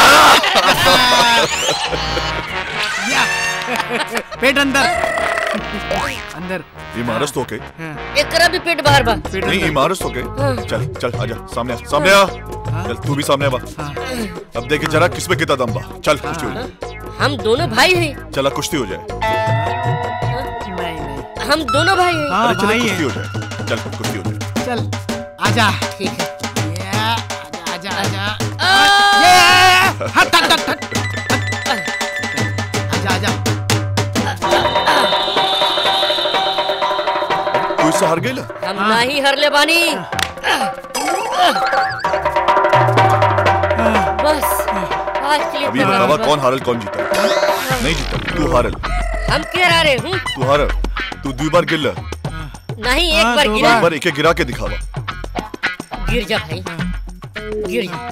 या पेट अंदर अंदर। इमारत हो के एकरा भी पेट बाहर बा। नहीं इमारत हो के। चल चल आजा सामने आ, सामने आ। चल तू भी सामने आ बा। अब देखे जरा किसमें कितना दम बा। चल कुश्ती हो जाए। हम दोनों भाई हैं। चला कुश्ती हो जाए। हम दोनों भाई हैं। अरे चल कुश्ती हो जाए। चल कुश्ती हो जाए। चल आजा। ठीक है। आजा आजा आजा। हट हट हट हट। आजा आजा। तू इससे हार गई? हम नहीं हरले बानी। बस आज के लिए अभी बतावा कौन हारल कौन जीता? नहीं जीता तू हारल। हम क्यों हारे हूँ? तू हारल। तू दो बार गिर ला। नहीं एक बार गिरा। एक बार एक एक गिरा के दिखावा। गिर जा भाई गिर जा।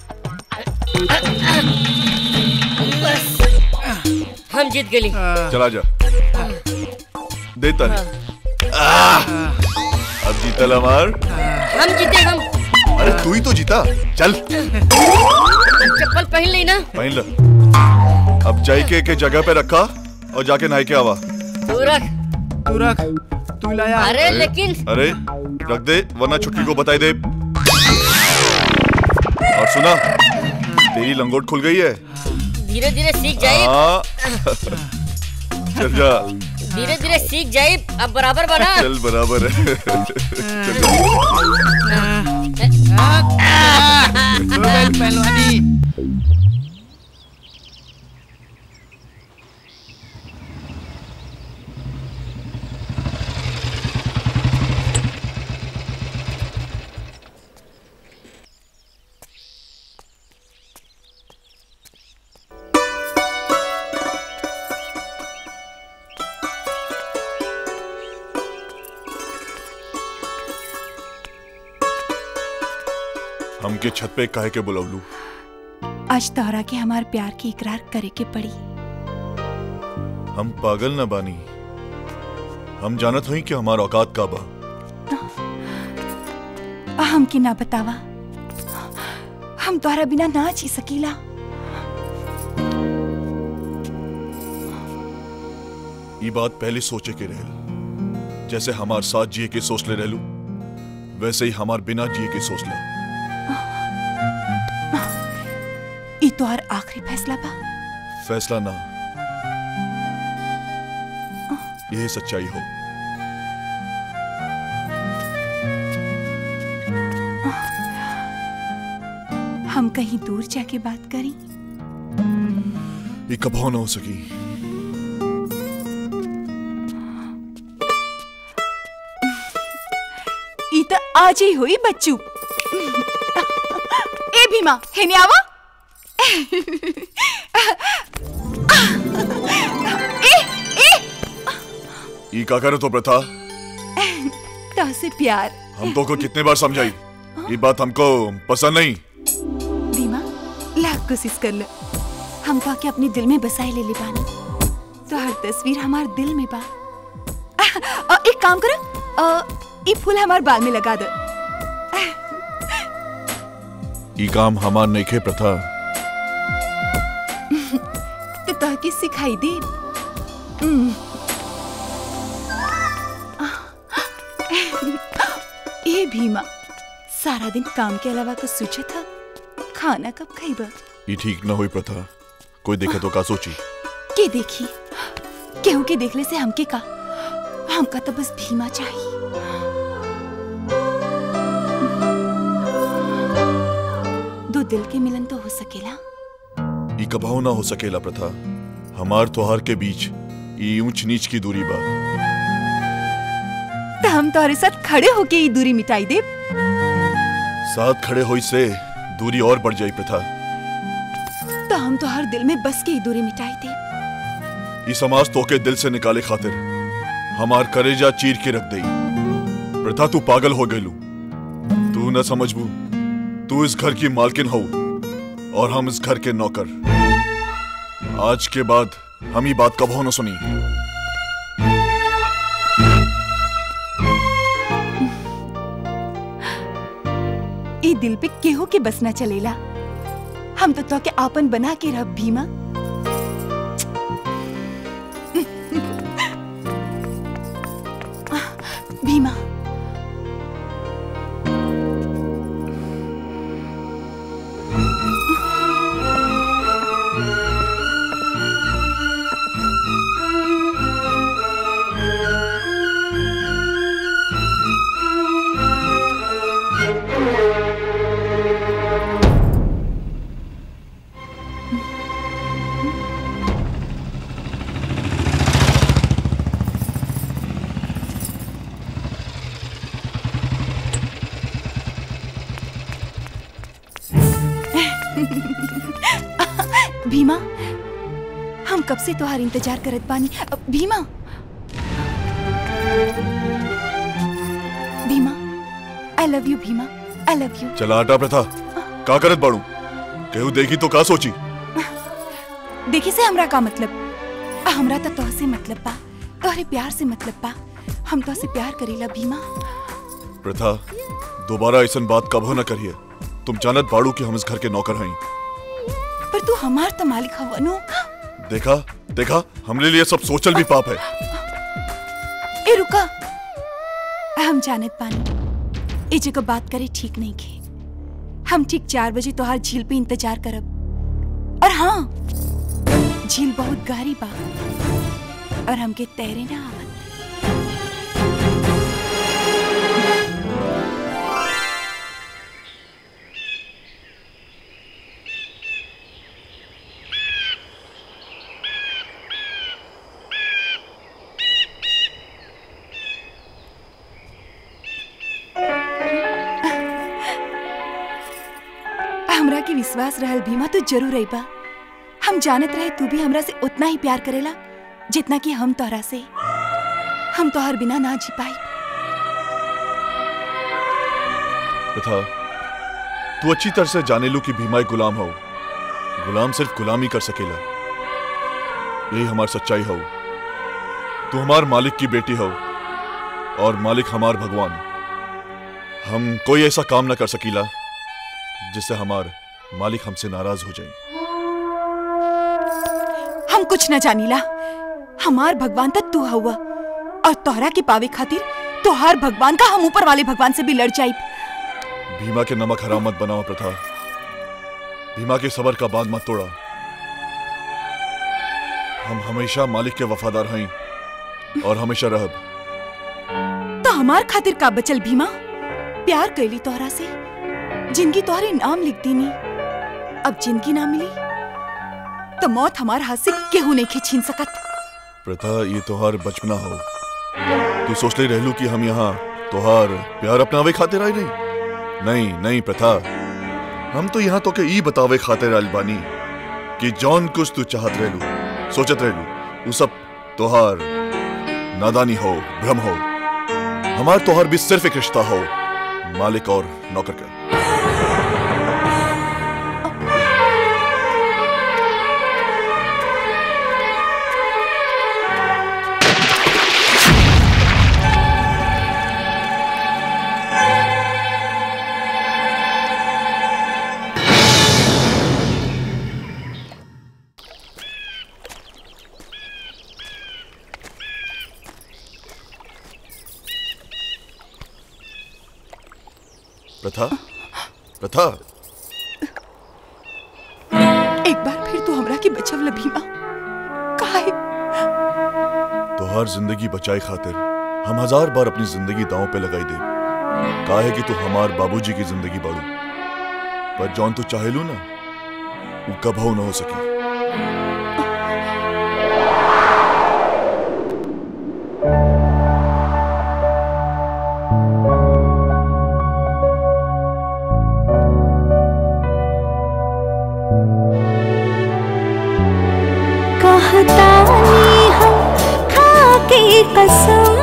बस हम जीत गए। चला जा। देता नहीं। अब जीता लमार। हम जीते हम। अरे तू ही तो जीता। चल चप्पल पहन ली ना। पहन ला। अब जाई के के जगह पे रखा और जाके नहा के आवा। तू रख तू रख तू लाया। अरे लेकिन अरे रख दे वरना छुटकी को बताई दे। और सुना तेरी लंगोट खुल गई है। धीरे धीरे सीख जाए। हाँ। चल जा। धीरे धीरे सीख जाए। अब बराबर बना। चल बराबर है। पहलवानी। हमके छत पे काहे के बुलावलू? आज तोहरा के हमार प्यार की इकरार करे के पड़ी। हम पागल न बानी। हम जानत हुई कि हमार औकात का बा। हमके ना बतावा। हम तोहरा बिना ना जी सकीला। ये बात पहले सोचे के रहल। जैसे हमार साथ जिए के सोच ले रहलू वैसे ही हमार बिना जिए के सोच ले। ये तोहर आखिरी फैसला बा? फैसला ना, यही सच्चाई हो। हम कहीं दूर जाके बात करी? ये कभी ना हो सकी। ये तो आज ही हुई बच्चू। ए भीमा हेने आवा। ए ए ये का करे तो प्रथा? तो से प्यार। हम तो को कितने बार समझाई ये बात हमको पसंद नहीं। भीमा लाख कोशिश कर ले। हम तो के अपने दिल में बसाए ले ले बानी। तो हर तस्वीर हमार दिल में बा। और एक काम करो ये फूल हमार बाल में लगा दो। ये काम हमार नहीं खे प्रथा। तो ताकि सिखाई दे। ए भीमा सारा दिन काम के अलावा कुछ सोचे था? खाना कब खाइबा? ये ठीक ना हुई प्रथा। कोई देखे तो का सोची? के देखी केहू के देखले से हमके का? हमका तो बस भीमा चाहिए। दो दिल के मिलन तो हो सकेला। ये कभाऊ ना हो सकेला प्रथा। हमार त्योहार के बीच ये ऊंच नीच की दूरी बा। तो हम तुम्हारे साथ खड़े होके ये दूरी मिटाई दे। साथ खड़े होई से दूरी और बढ़ जाई प्रथा। तो हम तो हर दिल में बस के ही दूरी मिटाई दे। ये समाज तो के दिल से निकाले खातिर हमार करेजा चीर के रख दई। प्रथा तू पागल हो गईलू। तू न समझबू। तू इस घर की मालकिन हो और हम इस घर के नौकर। आज के बाद हम ये बात कब हो न सुनी। ई दिल पे केहू के बस ना चलेला। हम तो, तो के आपन बना के रह भीमा। भीमा भीमा, हम कब से तुम्हार इंतजार करत बानी। Bhima Bhima I love you. Bhima I love you. चला हटा प्रथा, का करत बाड़ू? केहू देखी तो का सोची? देखी से हमरा का मतलब? हमरा तो तोह से मतलब बा, तोहरे प्यार से मतलब बा। हम तो से प्यार करेला भीमा। प्रथा, दोबारा ऐसा बात कबो न करिए। तुम जानत बाड़ू कि हम इस घर के नौकर हैं। पर तू हमार तो मालिक हवनो। देखा देखा, हमरे लिए सब सोचल भी पाप है। ए रुका, हम जानत पानी ए जगह बात करे ठीक नहीं खे। हम ठीक चार बजे तोहार झील पे इंतजार करब। और हाँ, झील बहुत गहरी बा और हमके तैरे ना आवत। हमरा के विश्वास रहल भीमा, तो जरूर आई बा। हम जानत रहे तू भी हमरा से उतना ही प्यार करेला जितना कि हम तोहरा से। हम तोहर बिना ना जी पाई। प्रथा, तू अच्छी तरह से जाने लू कि भीमा एक गुलाम हो। गुलाम सिर्फ गुलामी कर सकेला, यही हमार सच्चाई हो। तू हमार मालिक की बेटी हो और मालिक हमार भगवान। हम कोई ऐसा काम ना कर सकीला जिससे हमार मालिक हमसे नाराज हो जाए। हम कुछ न जानीला। हमार भगवान तक तू हुआ और तोहरा के पावे खातिर तोहार भगवान का हम ऊपर वाले भगवान से भी लड़ जाई। भीमा के नमक हराम मत बनाओ प्रथा। भीमा के सबर का बांध मत तोड़ा। हम हमेशा मालिक के वफादार हैं और हमेशा रहब। तो हमार खातिर का बचल भीमा? प्यार कैली तोहरा से, जिंदगी तोहरे नाम लिख दी। अब जिंदगी ना मिली तो मौत हमार हाथ से केहू नहीं छीन सकत। प्रथा, ये तोहार बचपना हो। तू सोच ले रहलू कि हम यहाँ तोहार प्यार अपनावे खातिर आई नहीं। नहीं नहीं प्रथा, हम तो यहाँ तो के ई बतावे खातिर आइल बानी कि जौन कुछ तू चाहत रहलू, सोचत रहलू, वो सब तोहार नादानी हो, भ्रम हो। हमार तोहार भी सिर्फ एक रिश्ता हो, मालिक और नौकर का। प्रथा, प्रथा, एक बार फिर तू हमरा के बचवल भीमा। काहे? तोहार जिंदगी बचाए खातिर हम हजार बार अपनी जिंदगी दांव पे लगाई दे। काहे कि तू हमार बाबूजी की जिंदगी बाड़ू, पर जौन तू चाहेलू ना, वो कबहू न हो सकी। कसम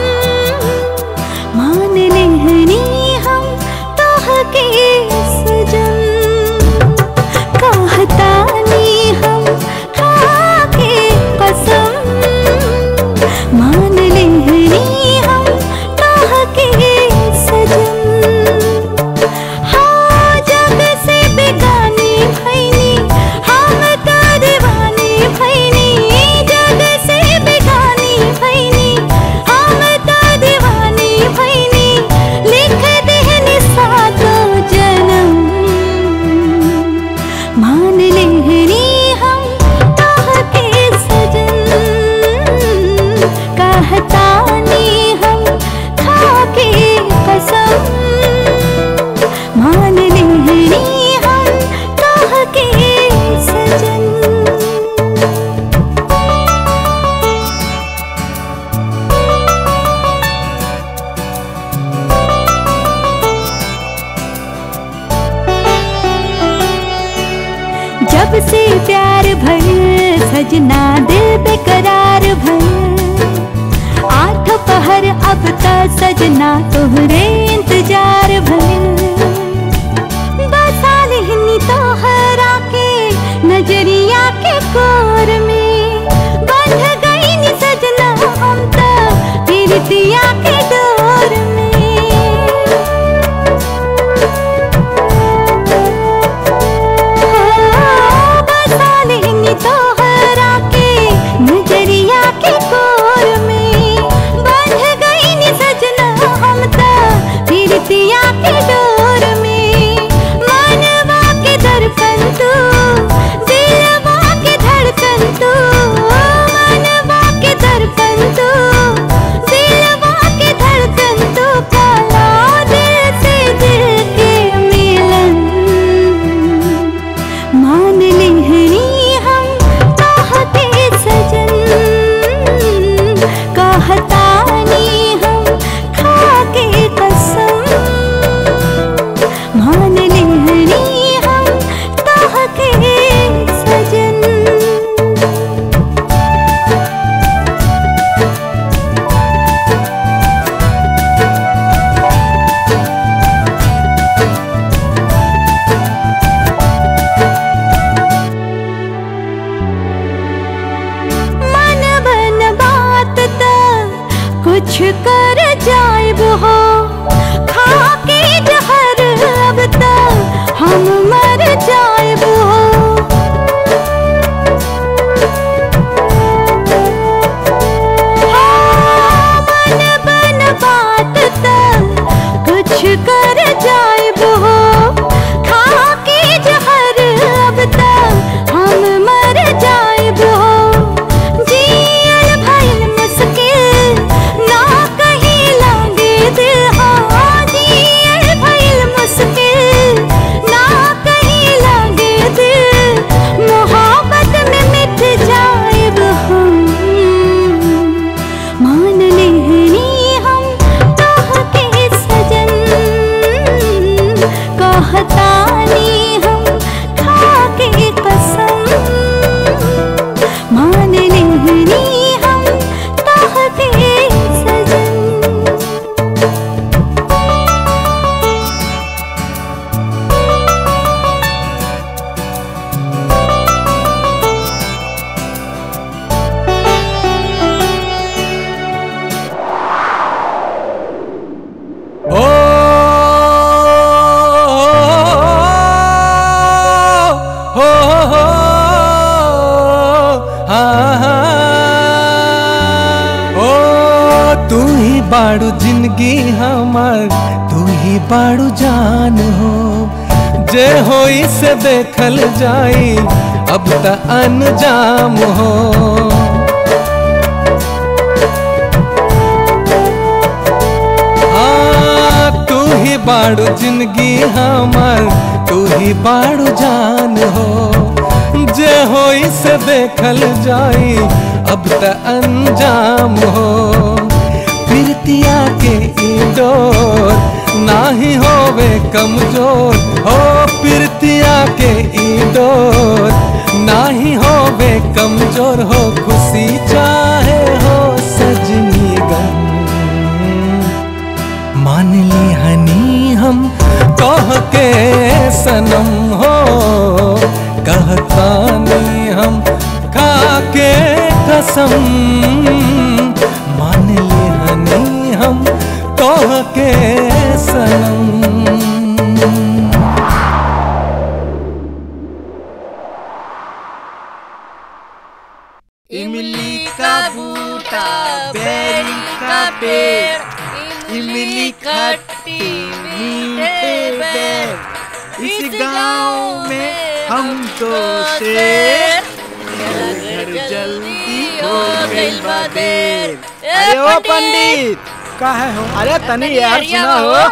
मान लेहनी हम तोह के सजन, कहतानी हम खाके सजना दिल बेकरार भइल। आठ पहर अब त सजना तोहरे इंतजार भइल। बसा लेहनी तोहरा के नजरिया के कोर में। बंध गई नी सजना हम त पीरतिया के डोर में। तोहरा के नजरिया के कोर में। बंध गई नी सजना हम त पीरतिया के डोर में। मनवा के दर्पण तू, दिलवा के धड़कन तू। मनवा के दर्पण तू, दिलवा के धड़कन तू। काला दिल से दिल के मिलन मान लेहनी सजन। कहतानी हम खाके कसम मान लेहनी हम तोहके सजन। कुछ कर जाइब हो खाके जहर अब तक हम मर जाइब हो। हाँ, मन बन बात तक कुछ कर जाइब हो खाके जहर अब तक हम मर जाइब हो। जियल भइल मुश्किल ना कहीं लागे दिल। हाँ, जियल भइल मुश्किल ना कहीं लागे दिल। मोहब्बत में मिट जाइब हम मान लेहनी हम तोहके सजन। कहतानी हम खाके कसम मान लेहनी हम तोहके सजन। ओ हो हो हाँ हाँ। ओ तू ही बाड़ू जिंदगी हमार, तू ही बाड़ू जान हो। जे होई से देखल जाई अब त अनजाम हो। हाँ, तू ही बाड़ू जिंदगी हमार, तू ही बाड़ू जान हो। जे होई से देखल जाई अब त अनजाम हो। प्रीतिया के ई डोर नाही होवे कमजोर हो। प्रीतिया के ई डोर नाही होवे कमजोर हो। खुशी चाहे हो सजनी गम मान ली हनी हम तोहके सनम हो। कहतानी हम खाके कसम मान ली हनी हम तोहके सनम। इमली का बूटा, बेरी का पेड़, इमली खट्टी मीठे बेर। इस गांव में हम तो शेर, घर जल्दी हो गइल बा देर। अरे ओ पंडित का है हो? अरे तनी यार सुना हो।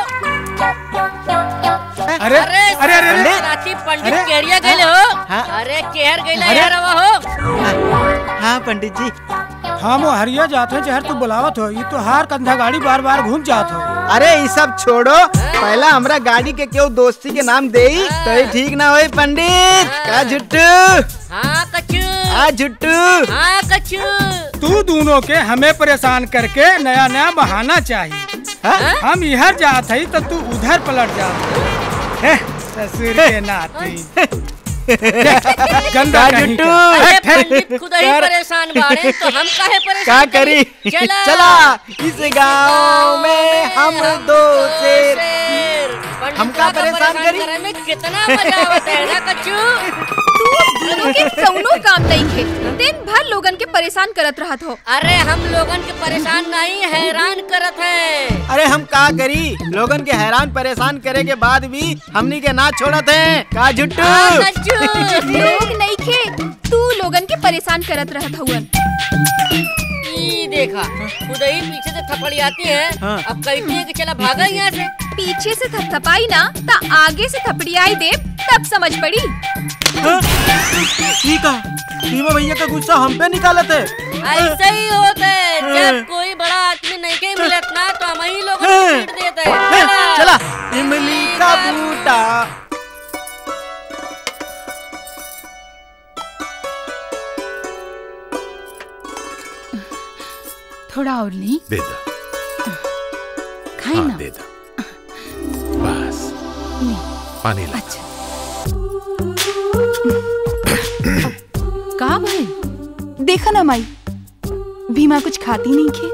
अरे अरे अरे राती पंडित केरिया गइले हो। अरे केहर गइले यार रवा हो। हाँ पंडित जी। हाँ वो हरिया जात है जहर तू बुलावत हो। ये तो हार कंधा गाड़ी बार बार घूम जात हो। अरे ये सब छोड़ो, पहला हमरा गाड़ी के क्यों दोस्ती के नाम दे तो ठीक ना होई पंडित। का झुट्टू? हाँ कच्चू। हाँ झुट्टू। हाँ कच्चू। तू दोनों के हमें परेशान करके नया नया बहाना चाहिए। हा? हम इधर जात हई तो तू उधर पलट जा। ससुर के नाती गंदा कहीं का। अरे पंडित खुद ही परेशान बाड़े तो हम काहे परेशान क्या करी? चला, चला इस गांव में हम दो शेर हमका परेशान करी। में कितना मजा आता है ना कच्चू। तू दोनों के कौनो काम नहीं खे, दिन भर लोगन के परेशान करत रहत हो। अरे हम लोगन के परेशान नहीं हैरान करत है। अरे हम का करी, लोगन के हैरान परेशान करे के बाद भी हमनी के ना छोड़त है का झुट्टू। लोग नहीं खे, तू लोगन के परेशान करत रहत हुअन। ई देखा खुद ही पीछे से थपड़ी आती है। हाँ। अब कहती है कि चला भागा यहाँ से। पीछे से थपथपाई ना ता आगे से थपड़ी आई दे तब समझ पड़ी। ठीक है, भीमा भैया का गुस्सा हम पे निकालत है। ऐसे ही होता है, जब कोई बड़ा आदमी नहीं के मिलत ना तो हम ही लोग पीट देते हैं। चला इमली का बूटा। थोड़ा और ली। दे दा। खाई हाँ, ना। दे दा। बस पानी ला। अच्छा। का भाई? देखा ना माई, भीमा कुछ खाती नहीं खे।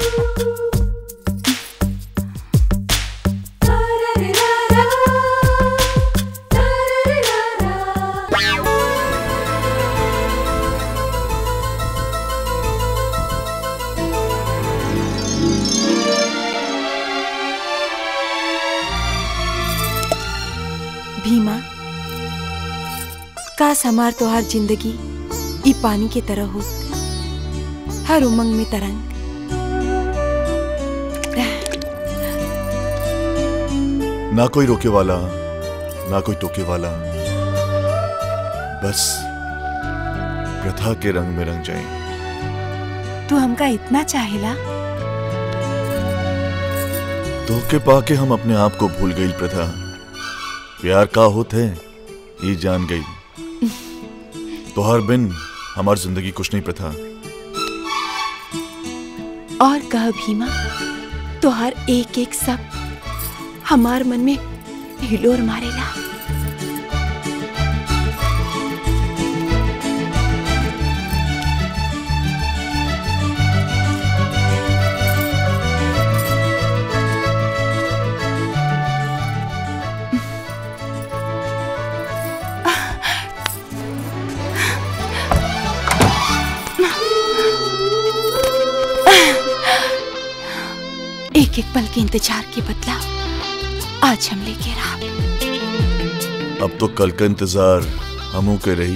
भीमा, काश हमार तोहार जिंदगी ई पानी के तरह हो, हर उमंग में तरंग। ना कोई रोके वाला, ना कोई टोके वाला, बस प्रथा के रंग में रंग जाए। तू हमका इतना चाहेला? धोखे पाके हम अपने आप को भूल गई प्रथा। प्यार का होत है ये जान गई। तो हर बिन हमार जिंदगी कुछ नहीं प्रथा। और कह भीमा, तो हर एक एक सब हमार मन में हिलोर मारेला। एक एक पल के इंतजार के बदला आज हम लेके रहा। अब तो कल का इंतजार हमू के रही।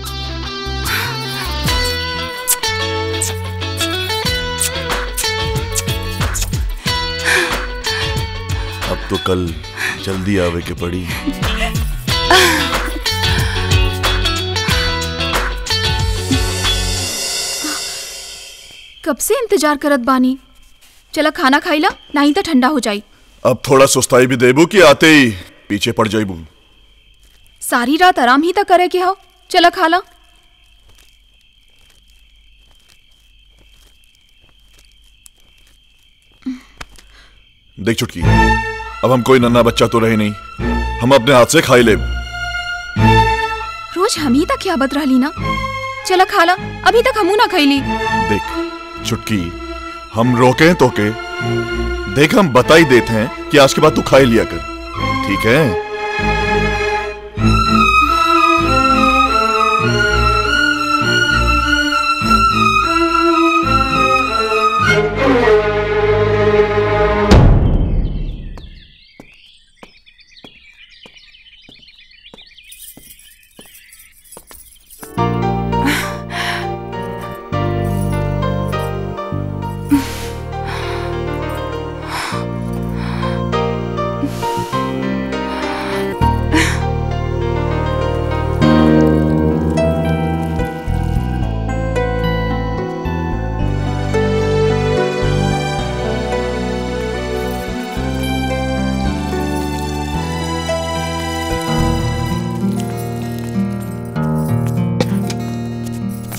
अब तो कल जल्दी आवे के पड़ी। कब से इंतजार करत बानी। चला खाना खाईला, नहीं तो ठंडा हो जाई। अब थोड़ा सुस्ताई भी देबू कि आते ही पीछे पड़ जाइबू। सारी रात आराम ही तक करे के हो। चला खाला। देख चुटकी, अब हम कोई नन्हा बच्चा तो रहे नहीं, हम अपने हाथ से खाई ले। रोज हम ही तक क्या बत रहली ना। चला खाला, अभी तक हमू ना खैली। देख चुटकी, हम रोके तो के देख, हम बता ही देते हैं कि आज के बाद तू खा ही लिया कर, ठीक है?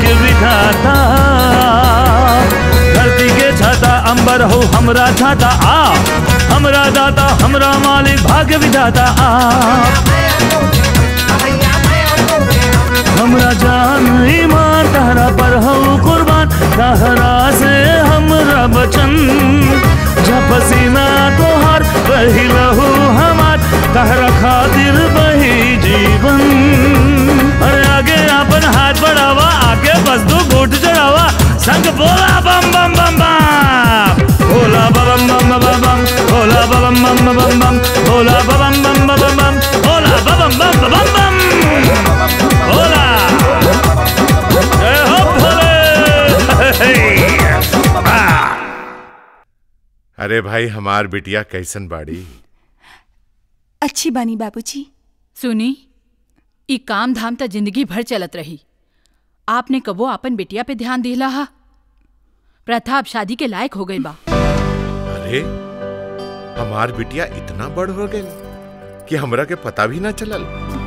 भाग्य विधाता। धरती के छाता अंबर हो हमरा छाता आप, हमरा दाता हमरा मालिक भाग्य विधाता आप। हमरा जान ईमान तहरा पर हो कुर्बान, तहरा से हमरा बचन जब पसीना तोहार बही लहू हमार, तहरा खातिर बही जीवन। अरे आगे अपन हाथ बढ़ावा, आगे बस दो घूट चढ़ावा, संग बोला बम बम बम बम, बोला बम बम बम बम, बोला बम बम बम बम, बोला बम बम बम बम, बोला बम बम बम बम, बोला जय हो भोले। अरे भाई हमार बिटिया कैसन बाड़ी? अच्छी बानी बाबूजी। सुनी, ई काम धाम त जिंदगी भर चलत रही, आपने कबो अपन बिटिया पे ध्यान दिला हा? प्रथा अब शादी के लायक हो गई बा। अरे हमार बिटिया इतना बड़ हो गई कि हमरा के पता भी ना चलल।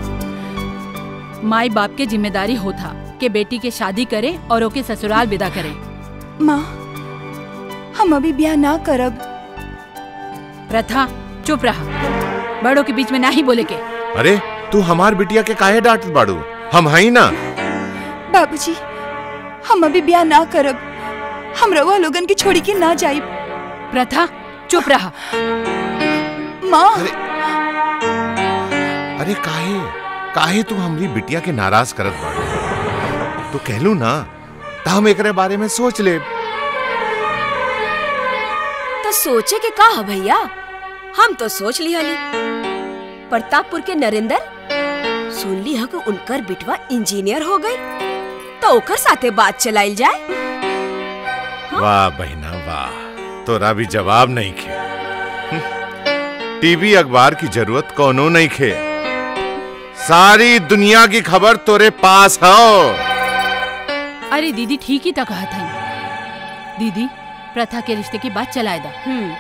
माई बाप के जिम्मेदारी होता कि बेटी के शादी करे और ओके ससुराल विदा करे। माँ, हम अभी ब्याह ना करब। प्रथा चुप रहा, बड़ों के बीच में ना ही बोले के। अरे तू हमार बिटिया के काहे डांटत बाड़ू? हम हई ना। बाबूजी, हम अभी ब्याह ना करब, हम रवा लोगन की छोड़ी के ना जाइब। प्रथा चुप रहा। माँ, अरे, अरे काहे काहे तू हमरी बिटिया के नाराज करत बाड़ू? तो कहलू ना त हम एकरे बारे में सोच ले। तो सोचे के का है भैया, हम तो सोच लिया ली। प्रतापपुर के नरेंद्र सुन ली है कि उनकर बिटवा इंजीनियर हो गई, तो ओकर साथे बात चलाइल जाए। हाँ? वाह बहना वाह, तोरा भी जवाब नहीं खे। टीवी अखबार की जरूरत कोनो नहीं खे, सारी दुनिया की खबर तोरे पास हो। अरे दीदी ठीक ही तो कहा था। दीदी प्रथा के रिश्ते की बात चलाए दा।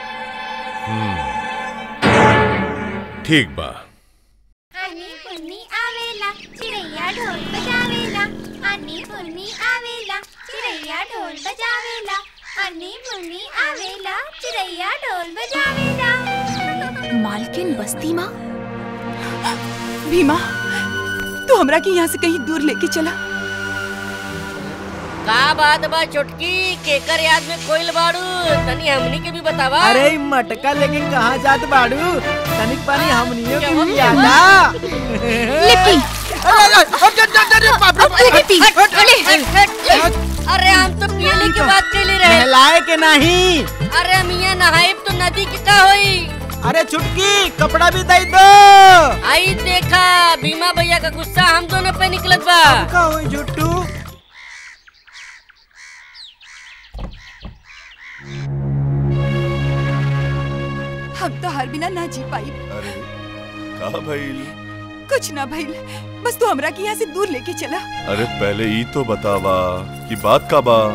ठीक बा। आनी पुन्नी आवेला चिड़ैया ढोल बजावेला, आनी पुन्नी आवेला चिड़ैया ढोल बजावेला, आनी पुन्नी आवेला चिड़ैया ढोल बजावेला। मालकिन बस्ती माँ, भीमा तू हमरा के यहाँ से कहीं दूर लेके चला। का बात बा चुटकी, केकर याद में कोइल बाड़ू, तनी हमनी के भी बतावा। अरे मटका लेके कहाँ जात बाड़ू, तनिक पानी हमनियों के भी यादा। लिपि अरे हम तो पियले की बात कैले रहे, नहलाए के नहीं। अरे मियां नहाइब तो नदी के का होई। अरे चुटकी कपड़ा भी दे दो। आई देखा भीमा भैया का गुस्सा हम दोनों पे निकलत बा। का होई जुट्टू? हम तो हर बिना ना जी पाई। अरे कहा भइल? कुछ ना भइल, बस तू हमरा के यहाँ से दूर लेके चला। अरे पहले ई तो बतावा कि बात का बा।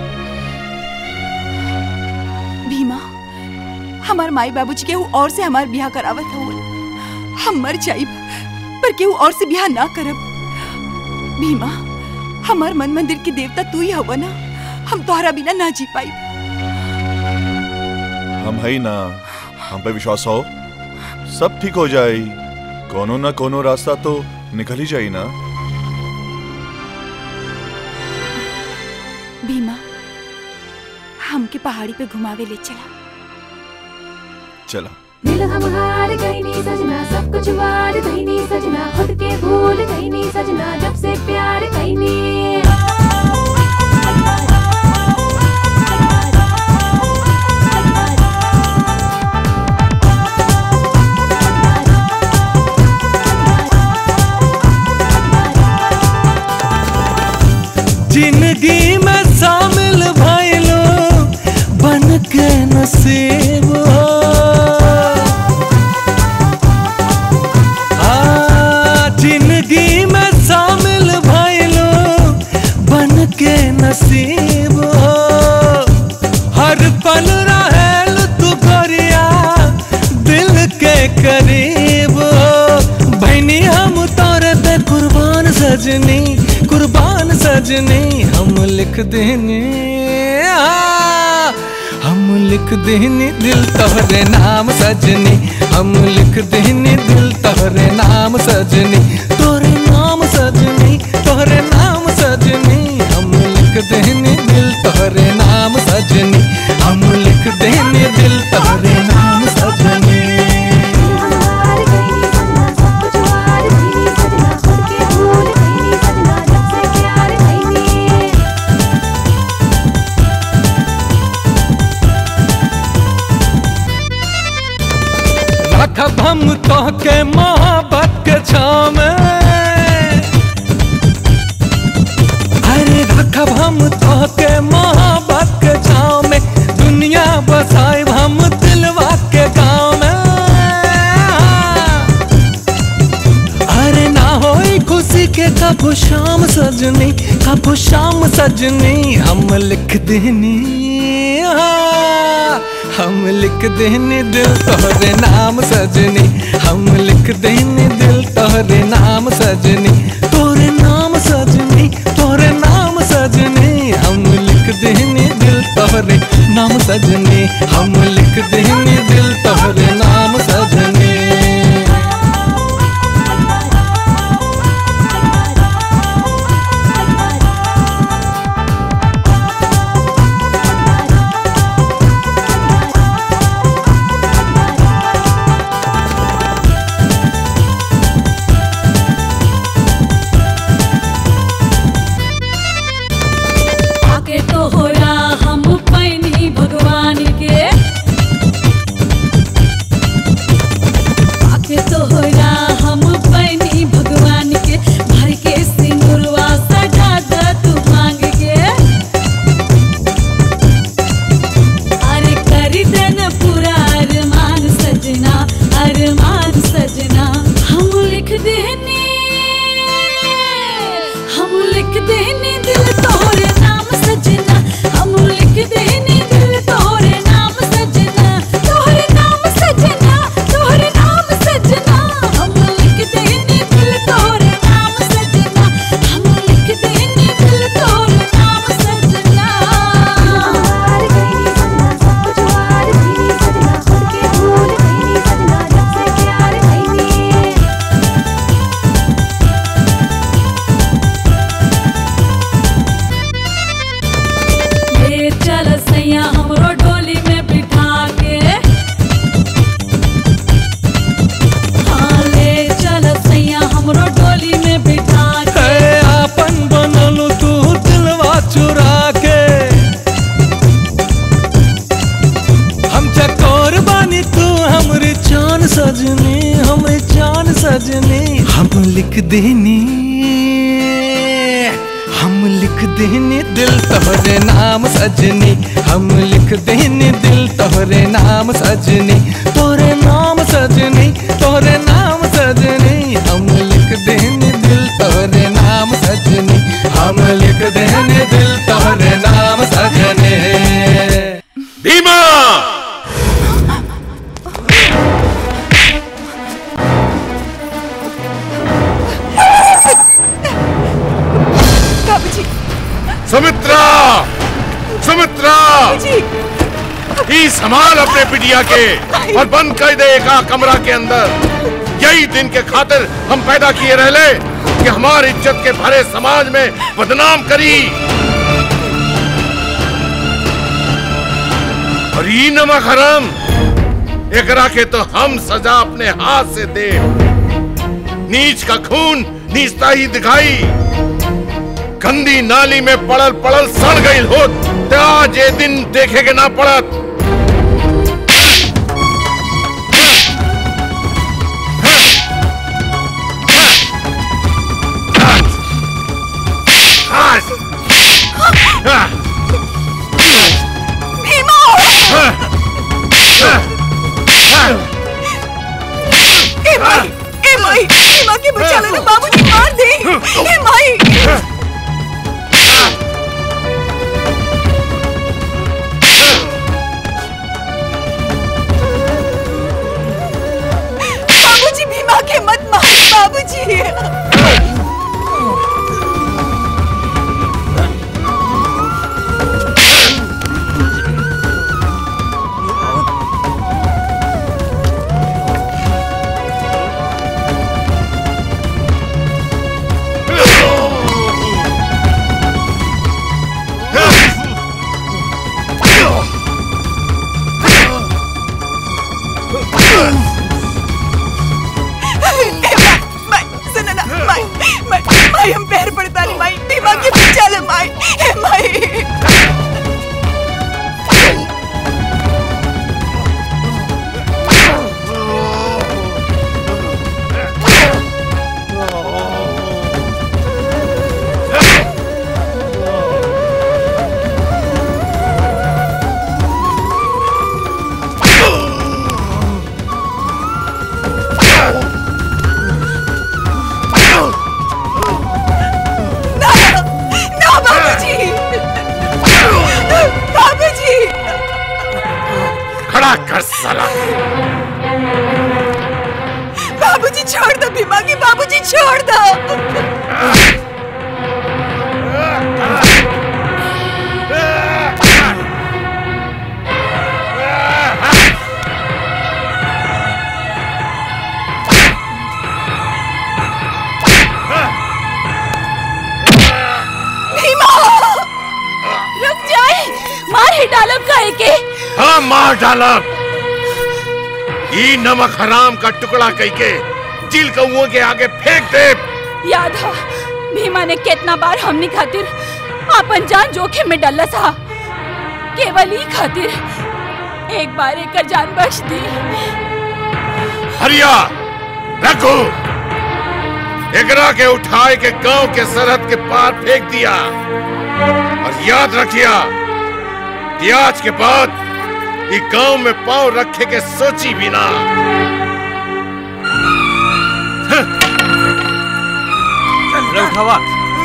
भीमा, हमार माई बाबूजी केहू और से हमार ब्याह करावत हो, हम मर जाइब पर केहू और से ब्याह ना करब। भीमा, हमार मन मंदिर के देवता तू ही हवा ना, हम तोहरा बिना ना जी पाई। हम है ना, हम पे विश्वास हो, सब ठीक हो जाए। कोनो ना कोनो रास्ता तो निकल ही जाए ना। भीमा, हमके पहाड़ी पे घुमावे ले चला। चला। दिल हम हार गई नी सजना, सब कुछ वार गई नी सजना, खुद के भूल गई नी सजना, जब से प्यार गई नी। जिंदगी में शामिल भइलो बन के नसीब हो। हाँ, जिंदगी में शामिल भइलो बन के नसीब हो। हर पल रहेल तू गोरिया दिल के करीब हो। बहनी हम तोरे पे कुर्बान सजनी, कुर्बान सजनी। सजनी हम लिख देने हाँ, हम लिख देने दिल तोहरे नाम सजनी हम लिख देने दिल तोहरे नाम सजनी तोहरे नाम सजनी तोहरे नाम सजनी हम लिख देने दिल तोहरे नाम सजनी हम लिख देने दिल तोहरे नाम सजनी। रखब हम तोहके मोहब्बत के छाव में अरे रखब हम तोहके मोहब्बत के छाव में दुनिया बसाइब हम दिलवा के गाँव में अरे ना होई खुशी के कबो शाम सजनी कबो शाम सजनी हम लिख देनी हम लिख देने दिल तोहरे नाम सजनी हम लिख देने दिल तोहरे नाम सजनी तोहरे नाम सजनी तोहरे नाम सजनी हम लिख देने दिल तोहरे नाम सजनी हम लिख देने दिल तोहरे नाम सजनी। सजनी हमें जान सजनी हम लिख देनी हम लिख देनी दिल तोहरे नाम सजनी हम लिख देनी दिल तोहरे नाम सजनी तोहरे नाम सजनी तोहरे नाम सजनी हम लिख देनी दिल तोहरे नाम सजनी हम लिख देनी दिल तोहरे नाम सजनी। भीमा सुमित्रा सुमित्रा ही संभाल अपने बिटिया के और बंद कर दे एक कमरा के अंदर। यही दिन के खातिर हम पैदा किए रहले कि हमारी इज्जत के भरे समाज में बदनाम करी। और ये नमक हराम एकरा के तो हम सजा अपने हाथ से दे। नीच का खून नीचता ही दिखाई गंदी नाली में पड़ल पड़ल सड़ गई हो आज ये दिन देखे के ना पड़त। भीमा ए माई ए माई भीमा के बचा लेना बाबूजी मार दे ए माई। खड़ा कर साला। बाबूजी छोड़ दो भीमा की, बाबूजी छोड़ दो। रुक जाए, मार ही डालब काहे के? हाँ मार डालब। ई नमक हराम का टुकड़ा कई के चिल कौओं के आगे फेंक दे। याद है भीमा ने कितना बार हमनी खातिर अपन जान जोखिम में डल्ला सा, केवल ही खातिर एक बार एक जान बख्श दी। हरिया रखो, एकरा के उठाए के गांव के सरहद के पार फेंक दिया। और याद रखिया कि आज के बाद ये गांव में पांव रखे के सोची भी ना। चल उठावा।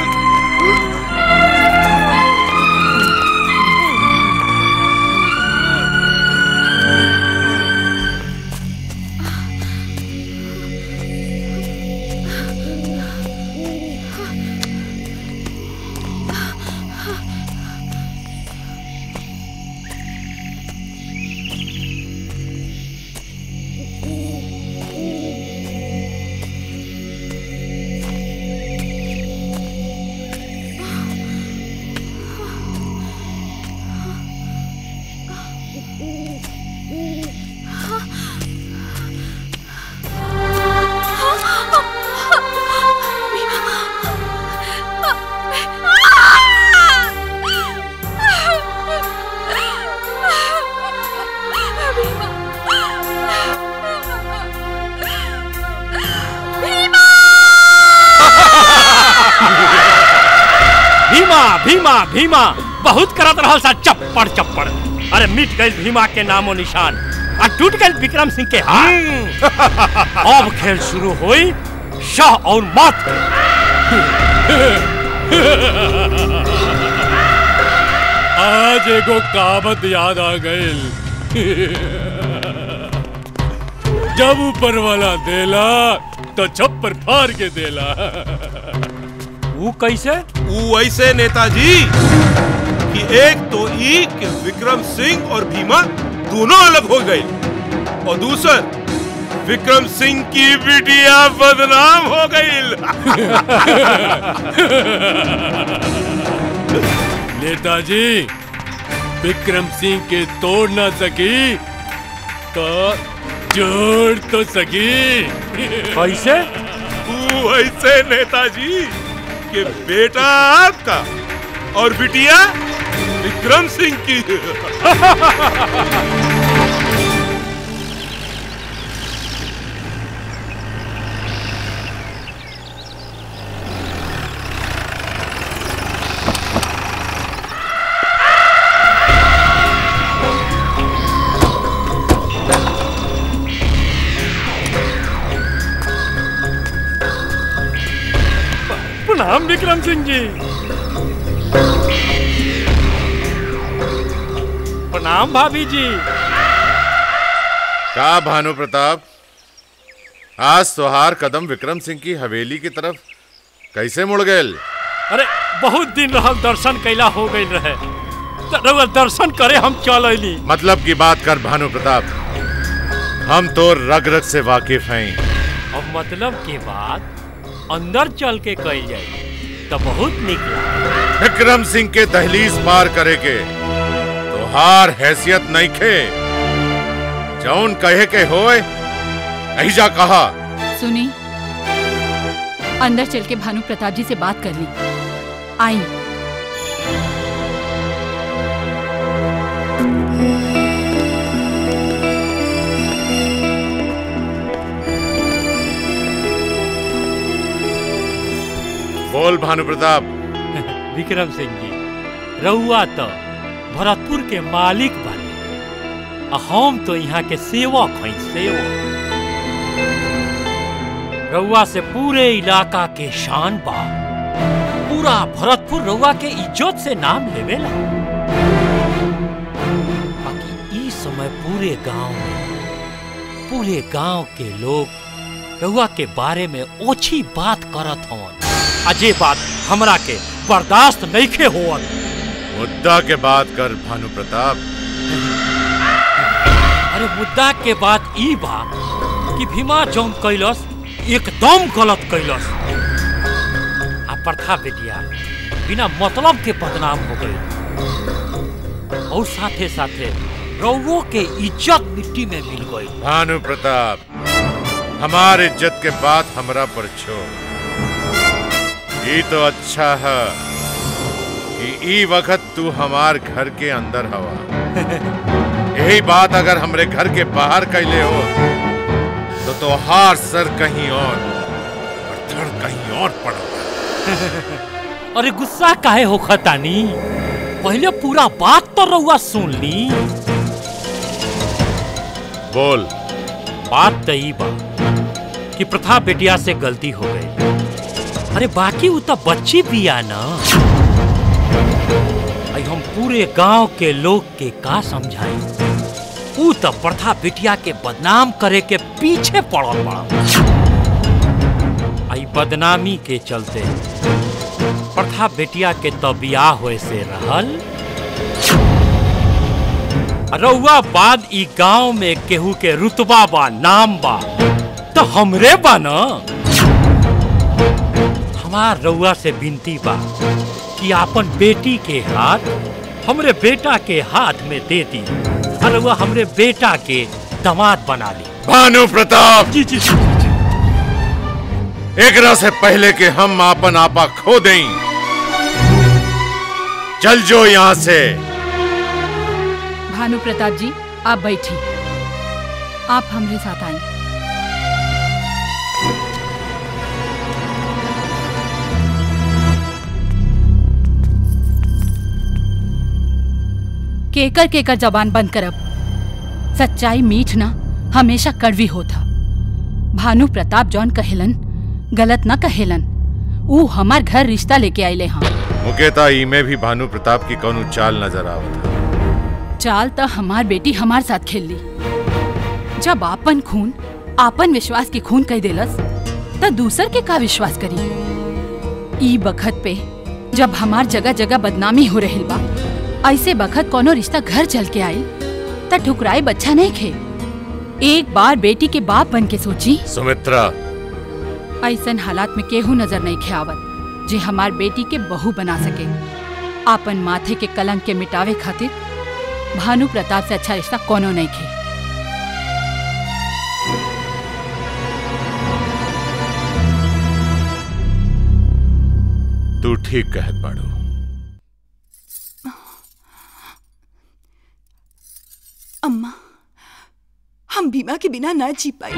भीमा भीमा बहुत करत रहल सा चप्पड़ चप्पड़। अरे मिट गई भीमा के नामो निशान और टूट गई विक्रम सिंह के हाथ। अब खेल शुरू हुई शाह और मौत। आज एगो कहावत याद आ गई, जब ऊपर वाला देला तो छप्पर फाड़ के देला। वो कैसे? वो ऐसे नेताजी कि एक तो ई कि विक्रम सिंह और भीमा दोनों अलग हो गए, और दूसर विक्रम सिंह की बिटिया बदनाम हो गई। नेताजी विक्रम सिंह के तोड़ ना सकी तो जोड़ तो सकी। कैसे? वो ऐसे नेताजी कि बेटा आपका और बिटिया विक्रम सिंह की। प्रणाम विक्रम सिंह जी। प्रणाम भाभी जी। का भानु प्रताप, आज तोहार कदम विक्रम सिंह की हवेली की तरफ कैसे मुड़ गए? अरे बहुत दिन रहल दर्शन कैला हो गई रहे, तो दर्शन करे हम चल अली। मतलब की बात कर भानु प्रताप, हम तो रग रग से वाकिफ हैं। अब मतलब के बाद अंदर चल के कही जाए तो बहुत निकला। विक्रम सिंह के दहलीज पार करे के तोहार हैसियत नहीं खे। जौन कहे के होए ऐजा कहा। सुनी, अंदर चल के भानु प्रताप जी से बात कर ली। आई। बोल भानु प्रताप। विक्रम सिंह जी, रहुआ तो भरतपुर के मालिक बने, हम तो यहाँ के सेवक हैं। सेवक रहुआ से पूरे इलाका के शान बा, पूरा भरतपुर रहुआ के इज्जत से नाम लेवेला। बाकी ई समय पूरे गांव में पूरे गांव के लोग रउआ के बारे में ओछी बात करत हवन। अजे बात हमरा के बर्दाश्त नइखे होवन। मुद्दा के बात कर भानु प्रताप। अरे मुद्दा के बात ई बा कि भीमा जौन कैलस एकदम गलत कैलस। आ प्रथा बेटिया बिना मतलब के बदनाम हो गई और साथे साथे रउओ के इज्जत मिट्टी में मिल गई। भानु प्रताप, हमार इज्जत के बात हमरा पर छोड़। ये तो अच्छा है कि ई वक्त तू हमार घर के अंदर हवा। यही बात अगर हमरे घर के बाहर कैले हो तो तोहार सर कहीं और और धड़ कहीं और पड़ा। अरे गुस्सा काहे हो खतानी? पहले पूरा बात तो रउआ सुन ली। बोल। बात तो ई बा कि प्रथा बेटिया से गलती हो गई। अरे बाकी वो तो बच्ची बिया ना। आई हम पूरे गांव के लोग के का समझाई? वो तो प्रथा बेटिया के बदनाम करे के पीछे पड़ल बा। आई बदनामी के चलते प्रथा बेटिया के तो बियाह होए से रहल। रउआ बाद ई गांव में केहू के रुतबा बा, नाम बा, तो हमरे बा ना। हमार रउआ से विनती बा कि आपन बेटी के हाथ हमरे बेटा के हाथ में दे दी और रउआ हमरे बेटा के दामाद बना ली। भानु प्रताप जी जी, जी, एकरा से पहले के हम आपन आपा खो दें, चल जो यहाँ से। भानु प्रताप जी, आप बैठिए, आप हमरे साथ आए। केकर केकर जबान बंद करब। सच्चाई मीठ ना हमेशा कड़वी होता। भानु प्रताप जौन कहेलन गलत ना कहेलन। ऊ हमार घर रिश्ता लेके आइले हाँ। मुकेता ई में भी भानु प्रताप की कौनो चाल नजर आवत है। चाल तो हमार बेटी हमार साथ खेल ली। जब आपन खून आपन विश्वास की खून कह देलस तो दूसर के का विश्वास करी। ई बखत पे जब हमार जगह जगह बदनामी हो रही बा, ऐसे बखत कोनो रिश्ता घर चल के आई तो ठुकराई बच्चा नहीं खे। एक बार बेटी के बाप बन के सोची। सुमित्रा, ऐसन हालात में केहू नजर नहीं खे आवत जे हमार बेटी के बहू बना सके। आपन माथे के कलंक के मिटावे खातिर भानु प्रताप से अच्छा रिश्ता कोनो नहीं खे। तू ठीक कहत बाड़ू। अम्मा, हम भीमा के बिना ना जी पाई।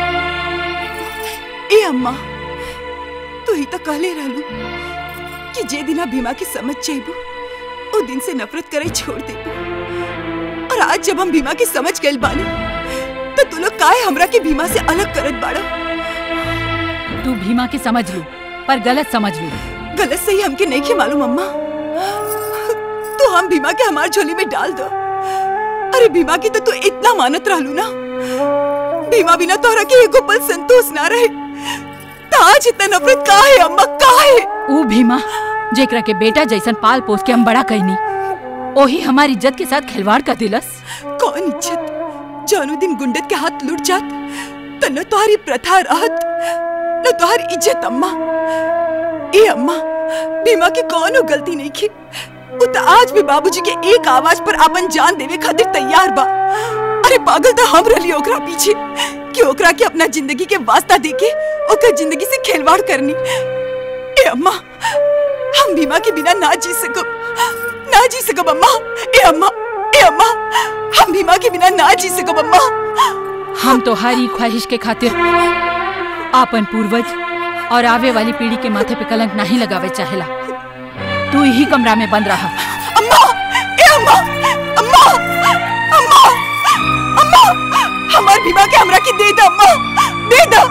ए अम्मा, तू ही तो कहले रहलू कि जे दिना भीमा के समझ जाइबू ओ दिन से नफरत करे छोड़ देबू। और आज जब हम भीमा के समझ गइल बानी तो तू लोग काहे हमरा के भीमा से अलग करत बाड़ा? तू भीमा के समझ लू पर गलत समझ लू। गलत सही हमके नहीं के मालूम अम्मा। तू हम भीमा के हमार झोली में डाल दो। अरे भीमा की तो तू इतना मानत रहलू ना। भीमा बिना तोहरा के एगो पल संतोष ना रहे। आज इतना नफरत काहे अम्मा, काहे? ऊ भीमा जेकरा के बेटा जैसन पाल पोस के हम बड़ा कहनी, ओही हमारी इज्जत के साथ खिलवाड़ कर दिलस। कौन इज्जत? जानू दिन गुंडत के हाथ लुट जात तो न तुम्हारी प्रथा रहत न तुम्हारी इज्जत। अम्मा, ए अम्मा, भीमा की कौनो गलती नहीं की। वो तो आज भी बाबूजी के एक आवाज पर अपन जान देवे खातिर तैयार बा। अरे पागल तो हम रही ओकरा पीछे कि ओकरा के अपना जिंदगी के वास्ता देके ओकर जिंदगी से खिलवाड़ करनी। ए अम्मा, हम भीमा के बिना ना जी सकब, ना जी सकब अम्मा। ए अम्मा, ए अम्मा, हम भीमा के बिना ना जी सकब अम्मा। हम तो हरी ख्वाहिश के खातिर आपन पूर्वज और आवे वाली पीढ़ी के माथे पे कलंक नहीं लगावे चाहेला। तू यही कमरा में बंद रहा। अम्मा, ए अम्मा, अम्मा, अम्मा, अम्मा, हमार भीमा के हमरा की दे दो अम्मा, दे दो।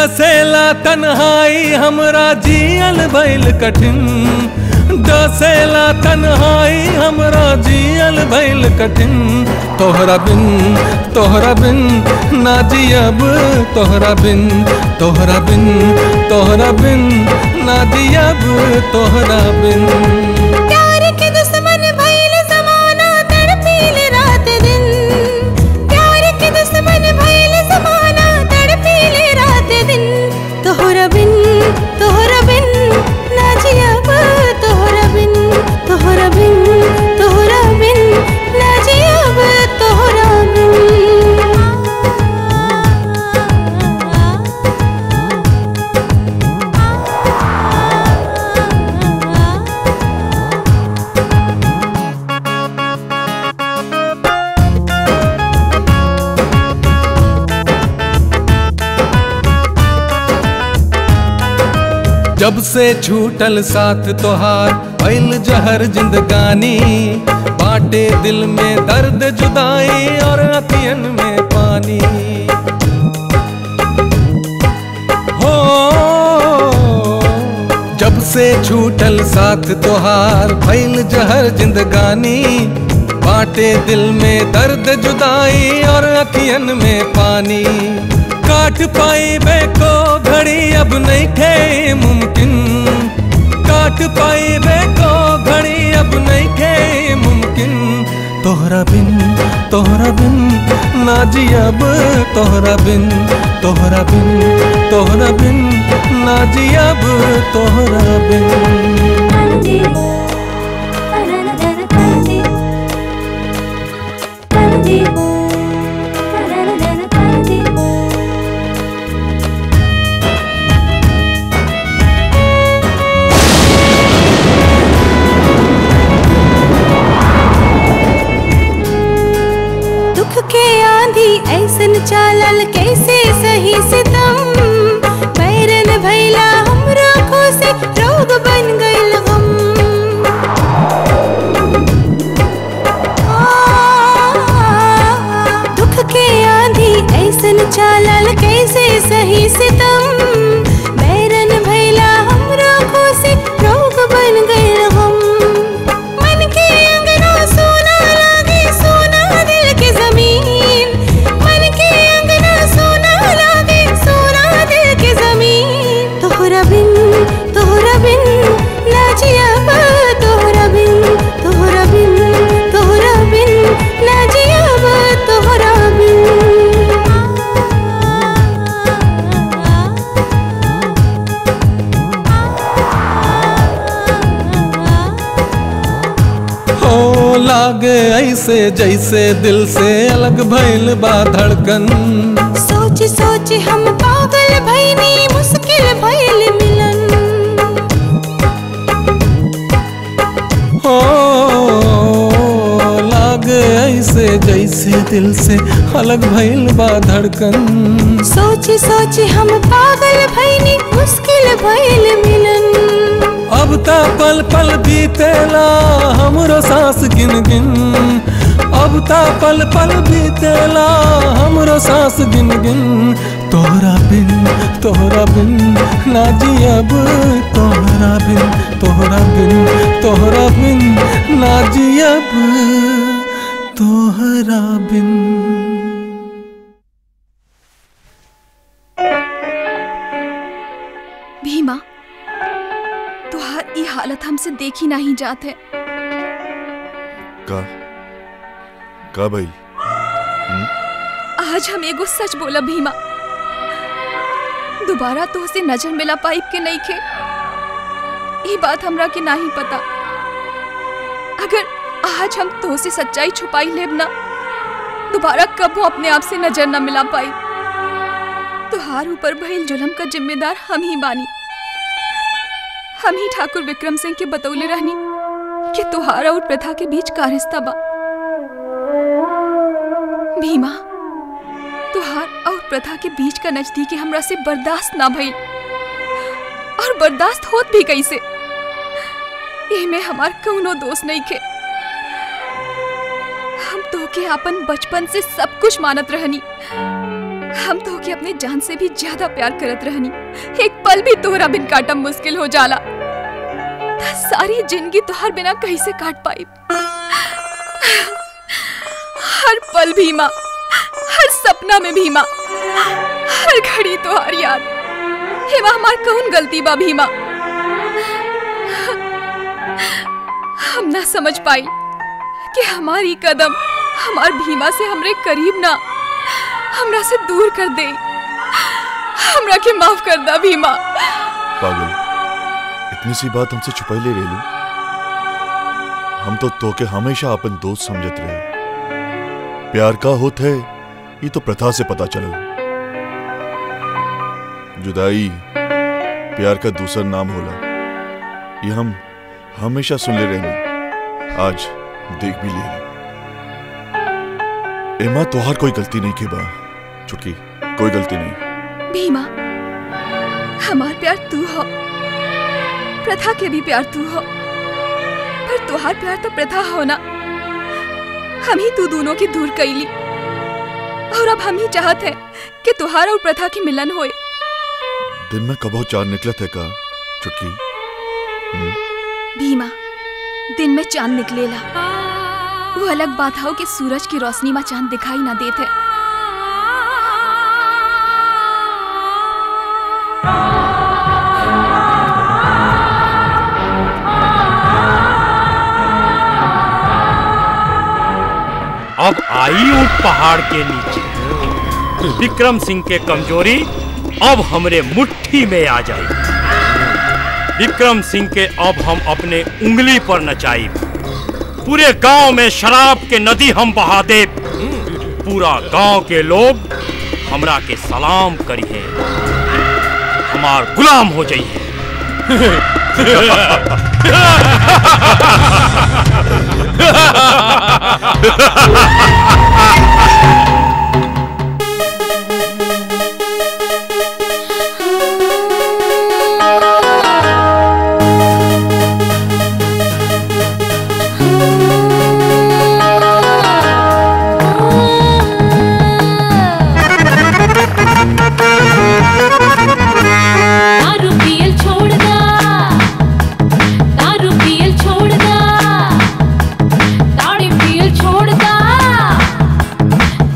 डसेला तन्हाई हमरा जियल भइल कठिन, डसेला तन्हाई हमरा जियल भइल कठिन। तोहरा बिन तोहरा बिन ना जियब, तोहरा बिन तोहरा बिन तोहरा बिन ना जियब, तोहरा बिन। प्यार के दुश्मन भइल जमाना तड़पील रात दिन, प्यार के दुश्मन भइल जमाना तड़पील रात दिन। तोहरा बिन तोहरा बिन ना जियब, तोहरा बिन तोहरा बिन तोहरा बिन ना जियब, तोहरा बिन। जब से छूटल साथ तोहार भइल जहर जिंदगानी, बाटे दिल में दर्द जुदाई और अखियन में पानी। हो जब से छूटल साथ तोहार भइल जहर जिंदगानी, बाटे दिल में दर्द जुदाई और अखियन में पानी। काट पाई बेको घड़ी अब नहीं थे मुमकिन, काट पाई बेको घड़ी अब नहीं थे मुमकिन। तोहरा बिन तोहरा बिन ना जियब, तोहरा बिन तोहरा बिन तोहरा बिन ना जियब, तोहरा बिन। ऐसन चालल कैसे सही सितम, बैरन भैला हमरो खुशी रोग बन गइल गम। दुख के आंधी ऐसन चालल कैसे सही सितम, बैरन भैला हमरो खुशी रोग बन गइल गम। मन के अंगना सोना लागे सोना दिल के जमीन, तोहरा बिन तोहरा बिन ना जियब, तोहरा बिन तोहरा बिन तोहरा बिन ना जियब, तोहरा बिन। हो लागे ऐसे जैसे दिल से अलग भइल बा धड़कन, सोच सोच हम पागल भइनी मुश्किल भइल मिलन। हो लागे ऐसे जैसे दिल से अलग भइल बा धड़कन, सोच सोच हम पागल भइनी मुश्किल भइल मिलन। अब ता पल पल बीतेला हमरो सांस गिन गिन, अब ता पल पल बीतेला हमरो सांस गिन गिन। तोहरा बिन तोहरा बिन ना जियब, तोहरा बिन तोहरा बिन तोहरा बिन ना जियब, तोहरा बिन। भीमा, तुहार ई हालत हमसे देखी नहीं जात है। का का भाई? आज हम एगो सच बोला भीमा, दोबारा तो से नजर मिला पाइप के नहीं खे। ये बात हमरा के नहीं पता। अगर आज हम तो से सच्चाई छुपाई लेब ना, दोबारा कबो अपने आप से नजर न मिला पाई। तुहार ऊपर भइल जुल्म का जिम्मेदार हम ही बानी। हम ही ठाकुर विक्रम सिंह के बतौले रहनी कि तुहार और प्रथा के बीच का रिश्ता बा। भीमा, तुहार और प्रथा के बीच का नजदीकी हमरा से बर्दाश्त ना भइल, और बर्दाश्त होत भी कैसे। ये में हमार कौनो दोष नहीं खे। हम तो के अपन बचपन से सब कुछ मानत रहनी, हम तो के अपने जान से भी ज्यादा प्यार करत रहनी। एक पल भी तोहरा बिन काटम मुश्किल हो जाला। ता सारी जिंदगी तोहर बिना कैसे काट पाई। हर पल भीमा, हर सपना में भीमा, हर घड़ी तोहार याद। हेमा हमार कौन गलती बा भीमा? हम ना समझ पाई कि हमारी कदम हमार भीमा से हमरे करीब ना हमरा से दूर कर दे। हमरा के माफ कर दा भीमा। पागल, इतनी सी बात हमसे छुपाई ले रेलू। हम तो तोके हमेशा अपन दोस्त समझत रहे। प्यार का होत है ये तो प्रथा से पता चला। जुदाई प्यार का दूसरा नाम होला, ये हम हमेशा सुन ले रहे। आज देख भी लिया। एमा तोहार कोई गलती नहीं की बा चुटकी, कोई गलती नहीं। भीमा, हमार प्यार तू हो, प्रथा के भी प्यार तू हो, पर तुहार प्यार तो प्रथा हो ना। हम ही तू दोनों की दूर कैली और अब हम ही चाहत है कि तुहार और प्रथा की मिलन होए। दिन में कबो चांद निकला थे का चुटकी? भीमा, दिन में चांद निकलेला, वो अलग बात हो कि सूरज की रोशनी में चांद दिखाई ना देते। अब आई ऊंट पहाड़ के नीचे। विक्रम सिंह के कमजोरी अब हमरे मुट्ठी में आ जाए। विक्रम सिंह के अब हम अपने उंगली पर नचाई। पूरे गांव में शराब के नदी हम बहा दे। पूरा गांव के लोग हमरा के सलाम करिए, हमार गुलाम हो जाइए। दारू पियल छोड़ दा, दारू पियल छोड़ दा, ताड़ी पियल छोड़ दा,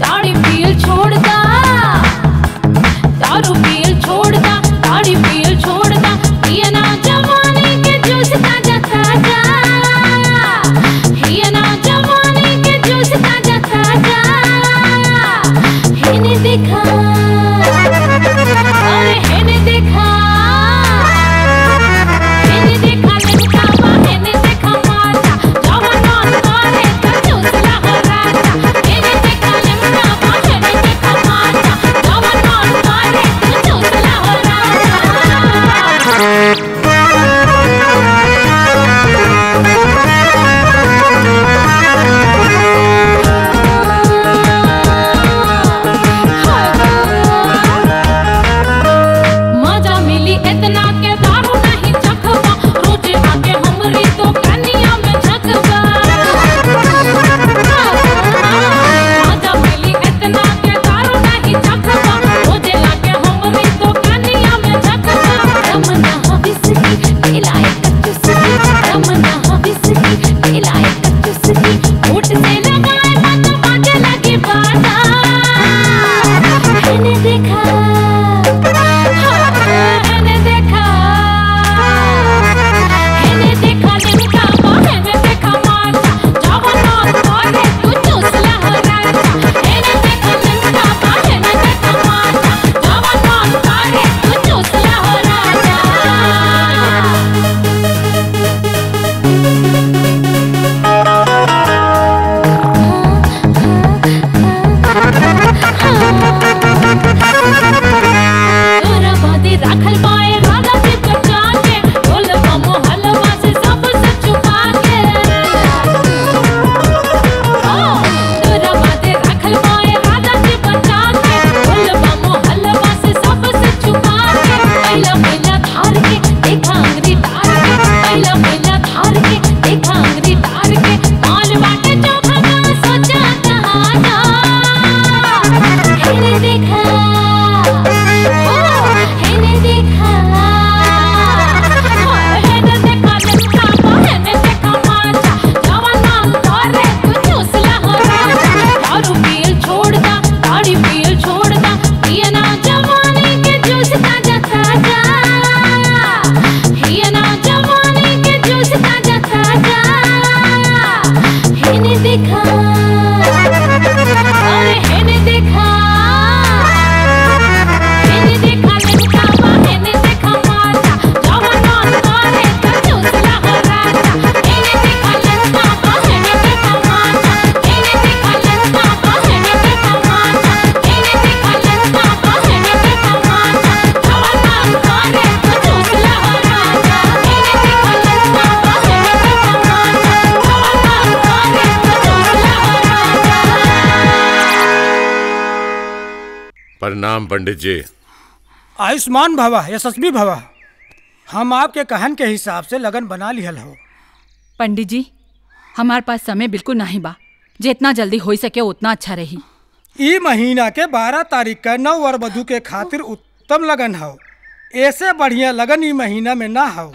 प्रणाम पंडित जी। आयुष्मान भवा यशस्वी भवा। हम आपके कहन के हिसाब से लगन बना लिहल हो। पंडित जी हमारे पास समय बिल्कुल नहीं बा, जितना जल्दी हो सके उतना अच्छा रही। ई महीना के बारह तारीख का नौ वर वधु के खातिर उत्तम लगन हो। ऐसे बढ़िया लगन ई महीना में ना हो।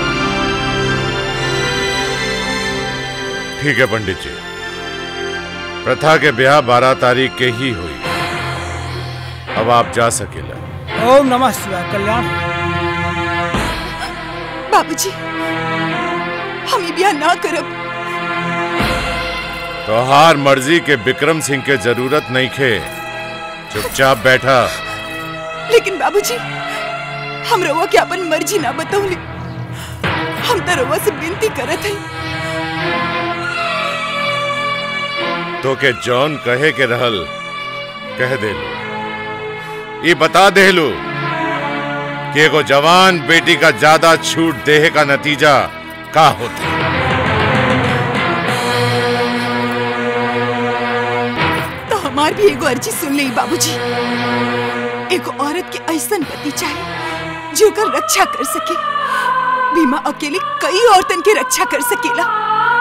ठीक है पंडित जी, प्रथा के ब्याह बारह तारीख के ही हुई। अब आप जा सकेला। ओम नमः शिवाय। कल्याण। बाबूजी हम ये ब्याह ना करब। तोहार मर्जी के विक्रम सिंह के जरूरत नहीं खे, चुपचाप बैठा। लेकिन बाबूजी हम रउआ के अपन मर्जी ना बतौली। हम तो रउआ से विनती करत हई। तो के जॉन कहे के रहल कह दे लो। ये बता दे लो कि एगो जवान बेटी का ज्यादा छूट देहे का नतीजा का होता। तो हमार भी एगो अर्जी सुन ले बाबूजी। एगो औरत के ऐसन पति चाहिए जो कर रक्षा कर सके। भीमा अकेले कई औरतन के रक्षा कर सकेला।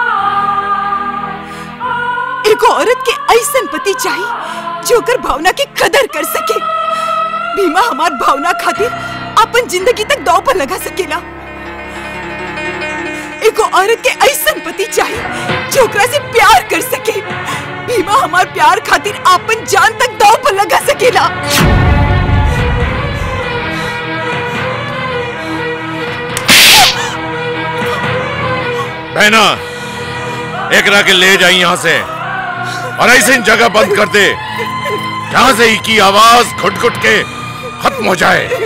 एगो औरत के ऐसन पति चाहिए जो कर भावना की कदर कर सके। भीमा हमार भावना खातिर अपन जिंदगी तक दांव पर लगा सकेला। एगो औरत के ऐसन पति चाहिए जो ओकरा से प्यार कर सके। भीमा हमार प्यार खातिर अपन जान तक दांव पर लगा सकेला। बहना एकरा के ले जाई यहाँ से और ऐसे जगह बंद कर दे जहां से की आवाज घुट घुट के खत्म हो जाए।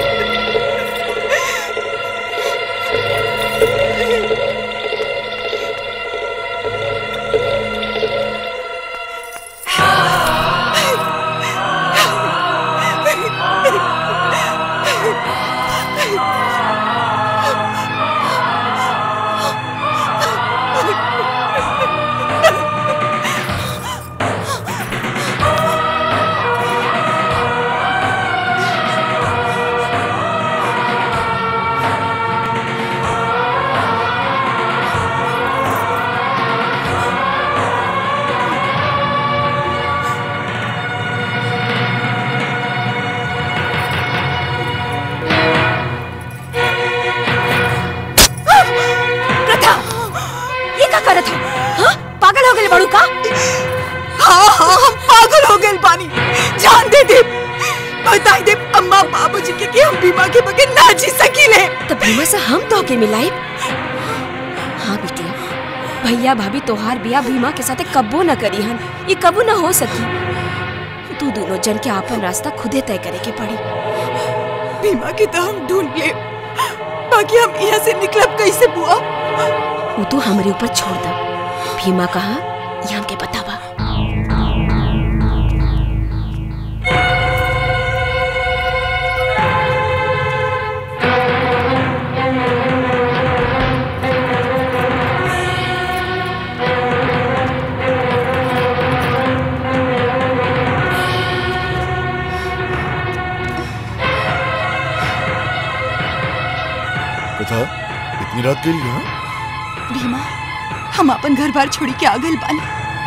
भैया भाभी तोहार बिया भीमा के साथे कब्बो न करी हन। ये कबू न हो सकी। तू दोनों जन के आपन रास्ता खुदे तय करे के पड़ी। भीमा के तो हम ढूंढ ले, बाकी हम यहाँ से निकलब कैसे बुआ? वो तो हमारे ऊपर छोड़ दे। भीमा कहा ये हमके बतावा। इतनी रात के लिए? भीमा हम अपन घर बार छोड़ी के आ गए बानी।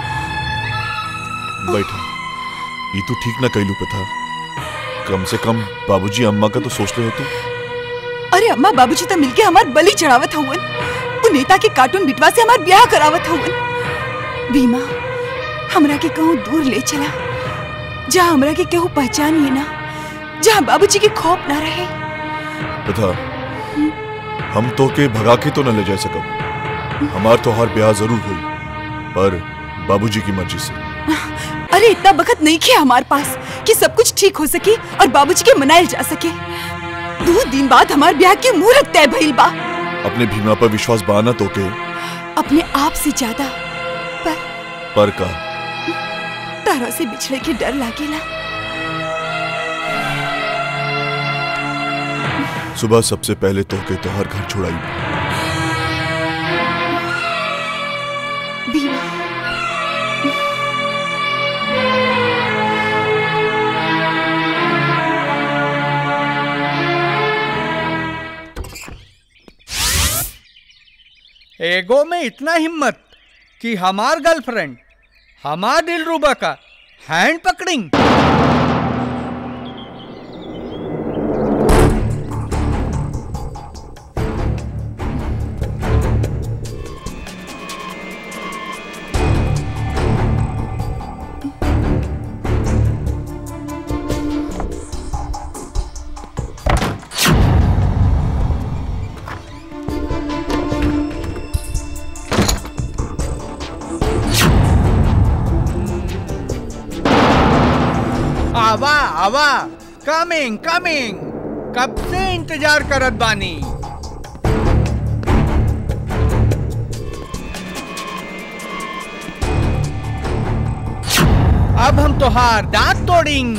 बैठा, ये तो ठीक ना कहलू पता। कम से कम बाबूजी अम्मा का तो सोच ले होते। अरे अम्मा बाबूजी तो मिलके हमार बलि चढ़ावत हुवन। वो नेता के कार्टून बिटवा से हमार ब्याह करावत हुवन। भीमा हमरा के कहूँ दूर ले चला, जहाँ हमरा के कहूँ पहचानिए ना, जहाँ बाबूजी के खौफ ना रहे। पता हम तो के भगा के तो न ले जा सकब। हमार तो हर ब्याह जरूर हुई, पर बाबूजी की मर्जी से। अरे इतना वक्त नहीं किया हमारे पास कि सब कुछ ठीक हो सके और बाबूजी के मनायल जा सके। दो दिन बाद हमारे ब्याह की मुहूर्त तय भइल बा। अपने भीमा पर विश्वास बाना तो के? अपने आप से ज्यादा। पर पर का? तारा से बिछड़े के डर लागेला। सुबह सबसे पहले तो के तोहर घर छोड़ाई। एगो में इतना हिम्मत कि हमार गर्लफ्रेंड हमार दिलरुबा का हैंड पकड़िंग। आवा आवा, कमिंग कमिंग, कब से इंतजार करत बानी। अब हम तोहार दांत तोड़िंग।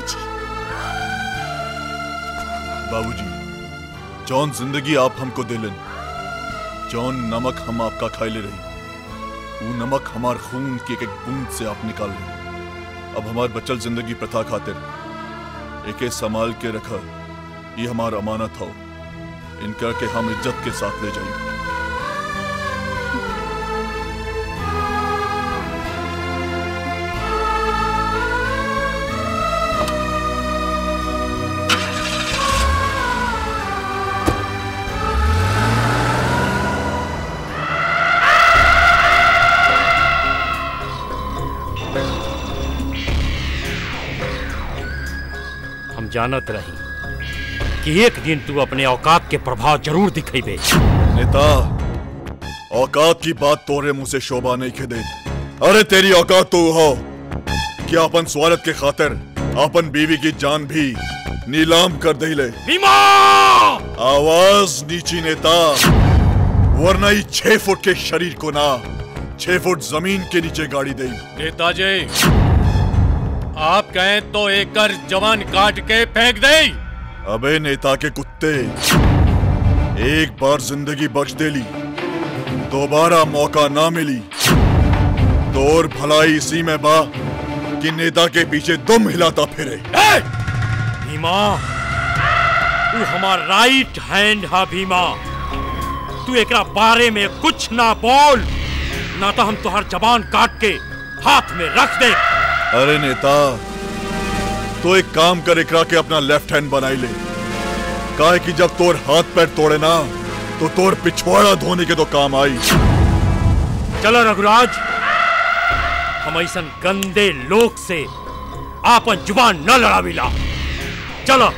जी। बाबूजी, जौन जिंदगी आप हमको दिलन, जौन नमक हम आपका खाइले रही, वो नमक हमार खून की एक एक बूंद से आप निकाल रहे। अब हमार बचल जिंदगी प्रथा खातिर एके संभाल के रखा, ये हमार अमानत हो। इनका के हम इज्जत के साथ ले जाएंगे। जानत रही कि एक दिन तू अपने औकात के प्रभाव जरूर दिखेबे। नेता, औकात की बात तोरे मुंह से शोभा नहीं खेदे। अरे तेरी औकात तो हो कि अपन स्वार्थ के खातिर अपन बीवी की जान भी नीलाम कर दे ले। भीमा! आवाज नीची नेता, वरना ही छह फुट के शरीर को ना छह फुट जमीन के नीचे गाड़ी दे। नेताजी, आप कहें तो एक कर जवान काट के फेंक दे। अबे नेता के कुत्ते, एक बार जिंदगी बख्श दे ली, दोबारा मौका ना मिली तो और भलाई इसी में बा कि नेता के पीछे दुम हिलाता फिरे। भीमा, तू हमार राइट हैंड है भीमा। तू एकरा बारे में कुछ ना बोल, ना तो हम तुहार जबान काट के हाथ में रख दे। अरे नेता, तो एक काम कर, एकरा के अपना लेफ्ट हैंड बनाई ले। काहे कि जब तोर हाथ पैर तोड़े ना तो तोर पिछवाड़ा धोने के तो काम आई। चलो रघुराज, हम ऐसा गंदे लोग से आपन जुबान न लड़ाविला। चलो।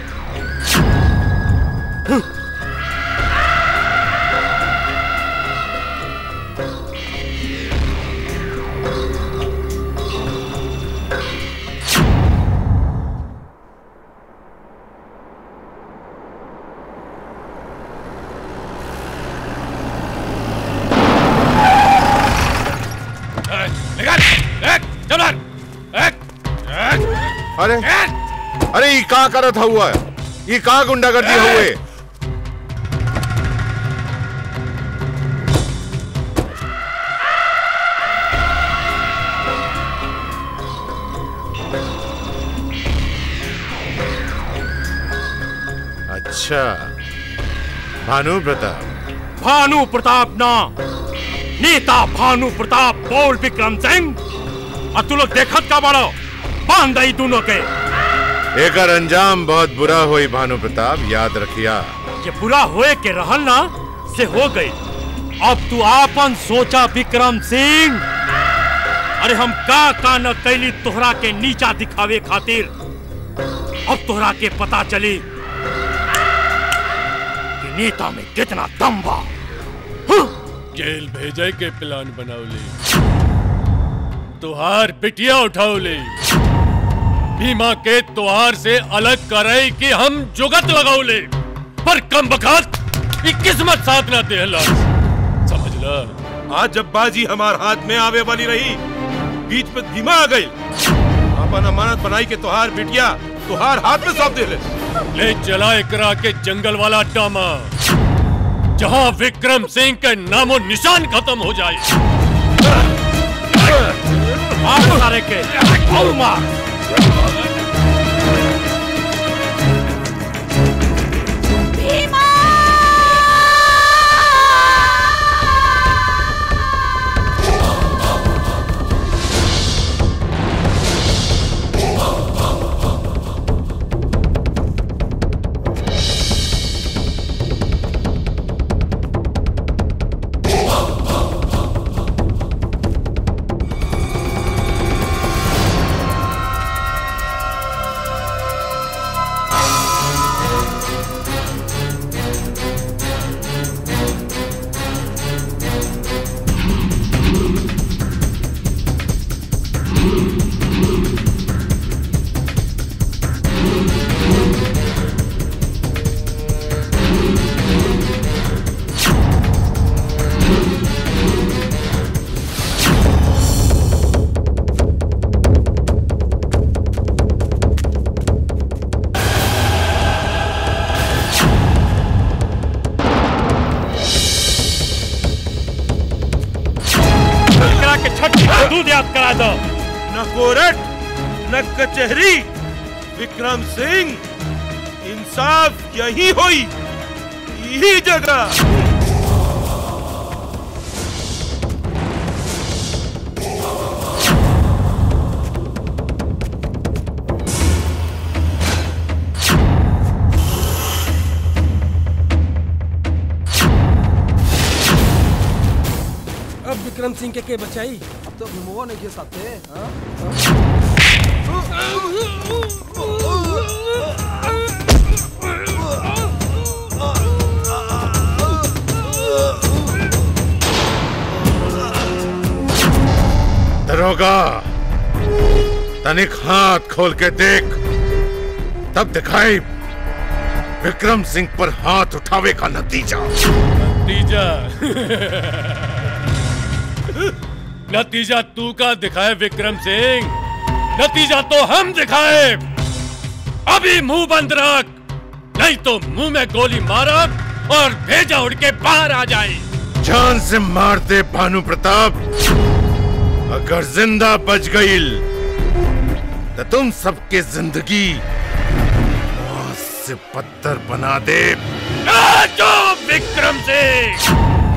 अरे अरे ये कहाँ करत हुआ है? ये कहाँ गुंडागर्दी हुए? अच्छा, भानु प्रताप। भानु प्रताप ना, नेता भानु प्रताप बोल विक्रम सिंह। और तू लोग देखत का बड़ो, बांध दई दोनों के। एकर अंजाम बहुत बुरा होई भानु प्रताप, याद रखिया। ये बुरा होए के रहल ना से हो गई। अब तू आपन सोचा विक्रम सिंह। अरे हम का का न कैली तोहरा के नीचा दिखावे खातिर। अब तोहरा के पता चली कि नेता में कितना दम बा। जेल भेजे के प्लान बनाओले, तुहार बिटिया उठाओले, भीमा के तुहार से अलग करे कि हम जुगत लगाओले। पर कम बखत ये किस्मत साथ ना देहला, समझ ला। आज जब बाजी हमार हाथ में आवे वाली रही, बीच में भीमा आ गई। अपन अमानत बनाई के तुहार बिटिया तुहार हाथ में सौंप दे ले। ले चला एकरा के जंगल वाला डामा, जहां विक्रम सिंह के नामो निशान खत्म हो जाए। मार सारे के, और मार। दूध याद करा दो। न कोर्ट न कचहरी, विक्रम सिंह, इंसाफ यही हुई, यही जगह। अब विक्रम सिंह के के बचाई। अब तो भीमवा नहीं के साथ थे। दरोगा, तनिक हाथ खोल के देख, तब दिखाई विक्रम सिंह पर हाथ उठावे का नतीजा। नतीजा नतीजा तू का दिखाए विक्रम सिंह, नतीजा तो हम दिखाए। अभी मुंह बंद रख, नहीं तो मुंह में गोली मारब और भेजा उड़ के बाहर आ जाए। जान से मार दे भानु प्रताप, अगर जिंदा बच गई तो तुम सबके जिंदगी मौत से पत्थर बना दे। जो विक्रम सिंह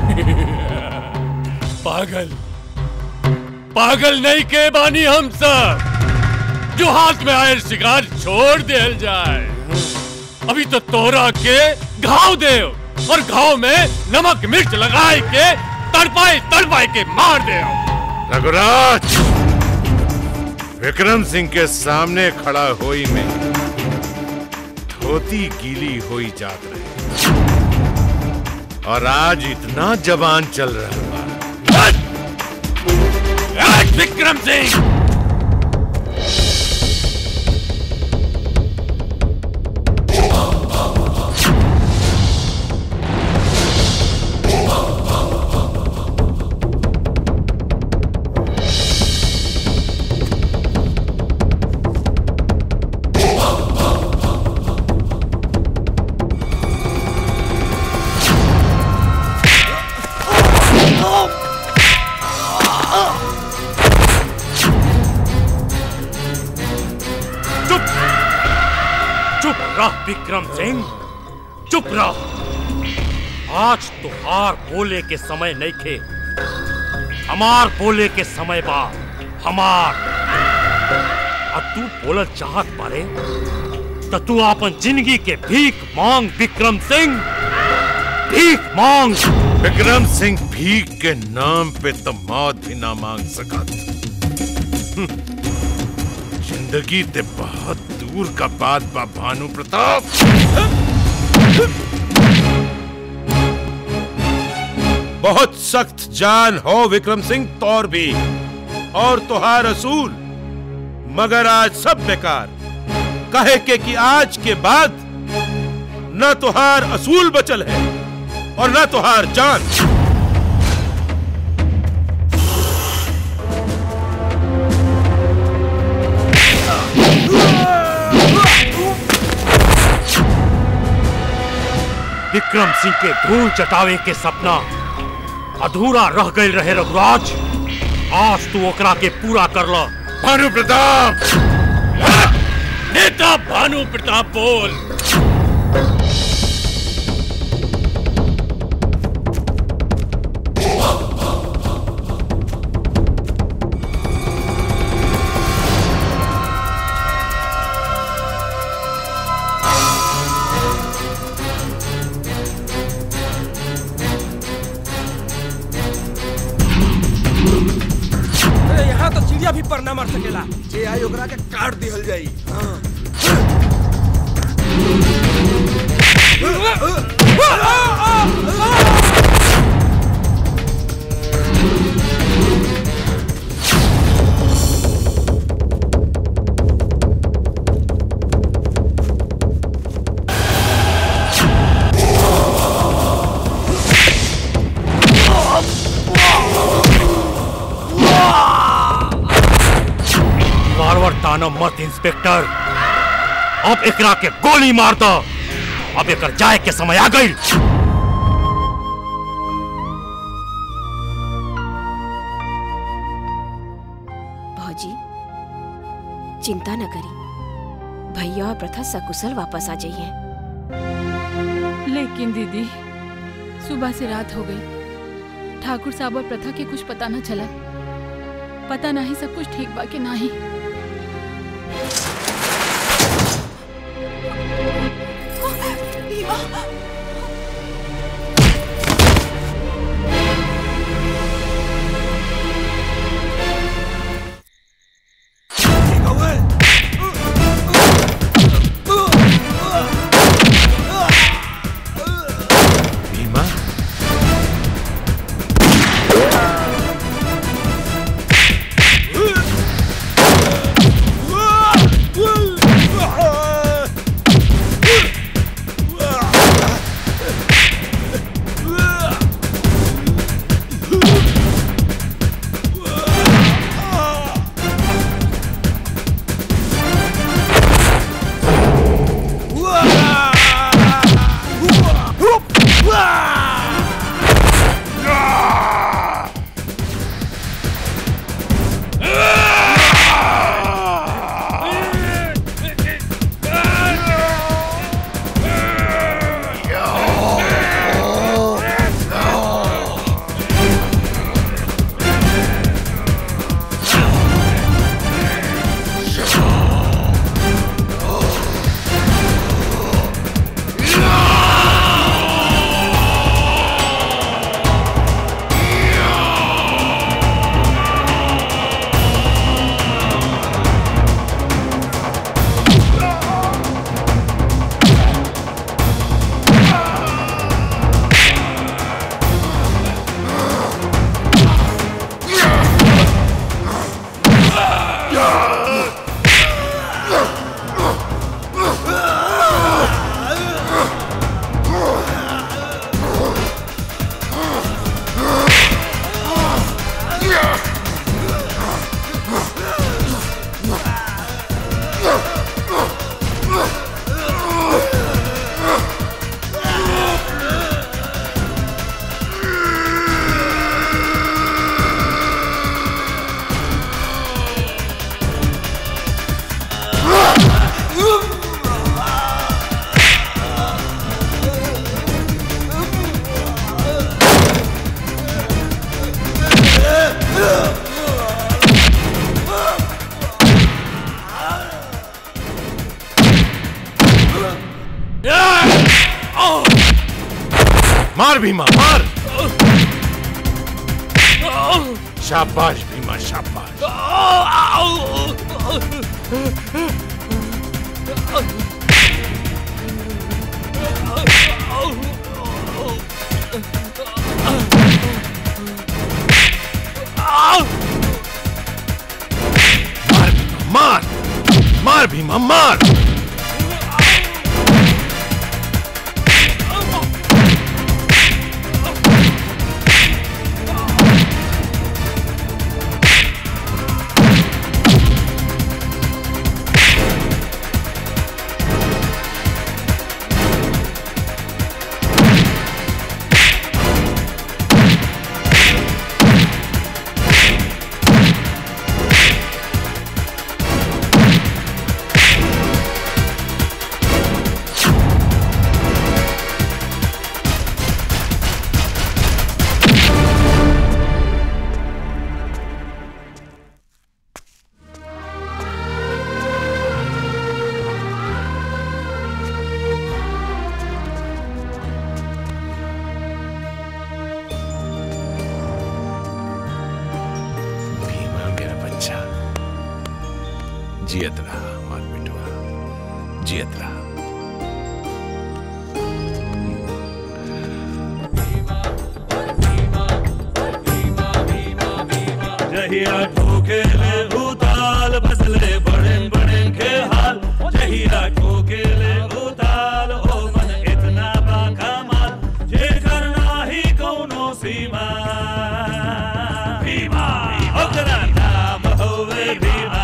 पागल पागल नहीं के बानी हम सब, जो हाथ में आए शिकार छोड़ देल जाए। अभी तो तोरा के घाव दे और घाव में नमक मिर्च लगाए के तड़पाए तड़पाए के मार दे। रघुराज, विक्रम सिंह के सामने खड़ा होई में धोती गीली होई जात रही, और आज इतना जवान चल रहा बा। विक्रम सिंह, विक्रम सिंह चुप रह। आज तुहार बोले के समय नहीं खे, हमार बोले के समय बा। हमार और तू बोलल चाहत बारे तो तू अपन जिंदगी के भीख मांग विक्रम सिंह, भीख मांग। विक्रम सिंह भीख के नाम पे तो मौत भी ना मांग सकत। जिंदगी ते बहुत दूर का बात बा भानु प्रताप। बहुत सख्त जान हो विक्रम सिंह तौर भी, और तुहार असूल, मगर आज सब बेकार। कहे के कि आज के बाद न तुहार असूल बचल है और न तुहार जान। विक्रम सिंह के धूल चटावे के सपना अधूरा रह गए रहे रघुराज, आज तू ओकरा के पूरा कर लो। भानु प्रताप, नेता भानु प्रताप बोल। भी पर ना मर सकेला, जे आई ओकरा के काट दिहल जाई। हाँ। ताना मत इंस्पेक्टर, अब एकरा के गोली मार दो। अब एकर जाए के समय आ गई। चिंता न करी, भैया और प्रथा सकुशल वापस आ जाइए। लेकिन दीदी सुबह से रात हो गई, ठाकुर साहब और प्रथा के कुछ पता न चला। पता नहीं सब कुछ ठीक बा कि नहीं। मार भीमा मार। शाबाश भीमा शाबाश। मार मार भीमा मार। जियत रहा मार बेटवा, जियत रहा। जहिया ठोके ले भूताल बसले बड़े बड़े के हाल। जहिया ठोके ले भूताल ओ मन इतना बाकमाल। जे करना ही कौनो सीमा भीमा ओकरा नाम होवे भीमा।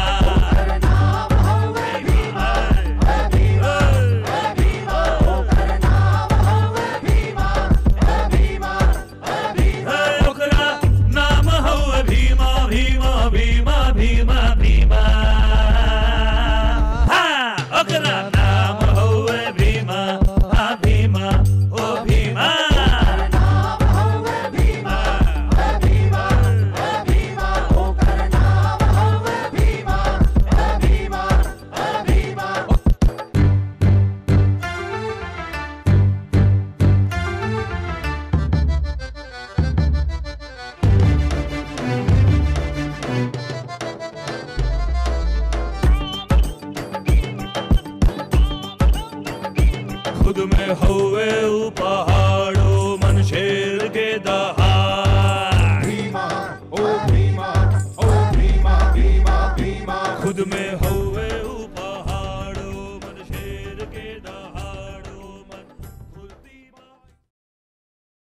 खुद में हवे ऊ पहाड़ो मन शेर के दहाड़ भीमा ओ भीमा ओ भीमा भीमा भीमा खुद में हवे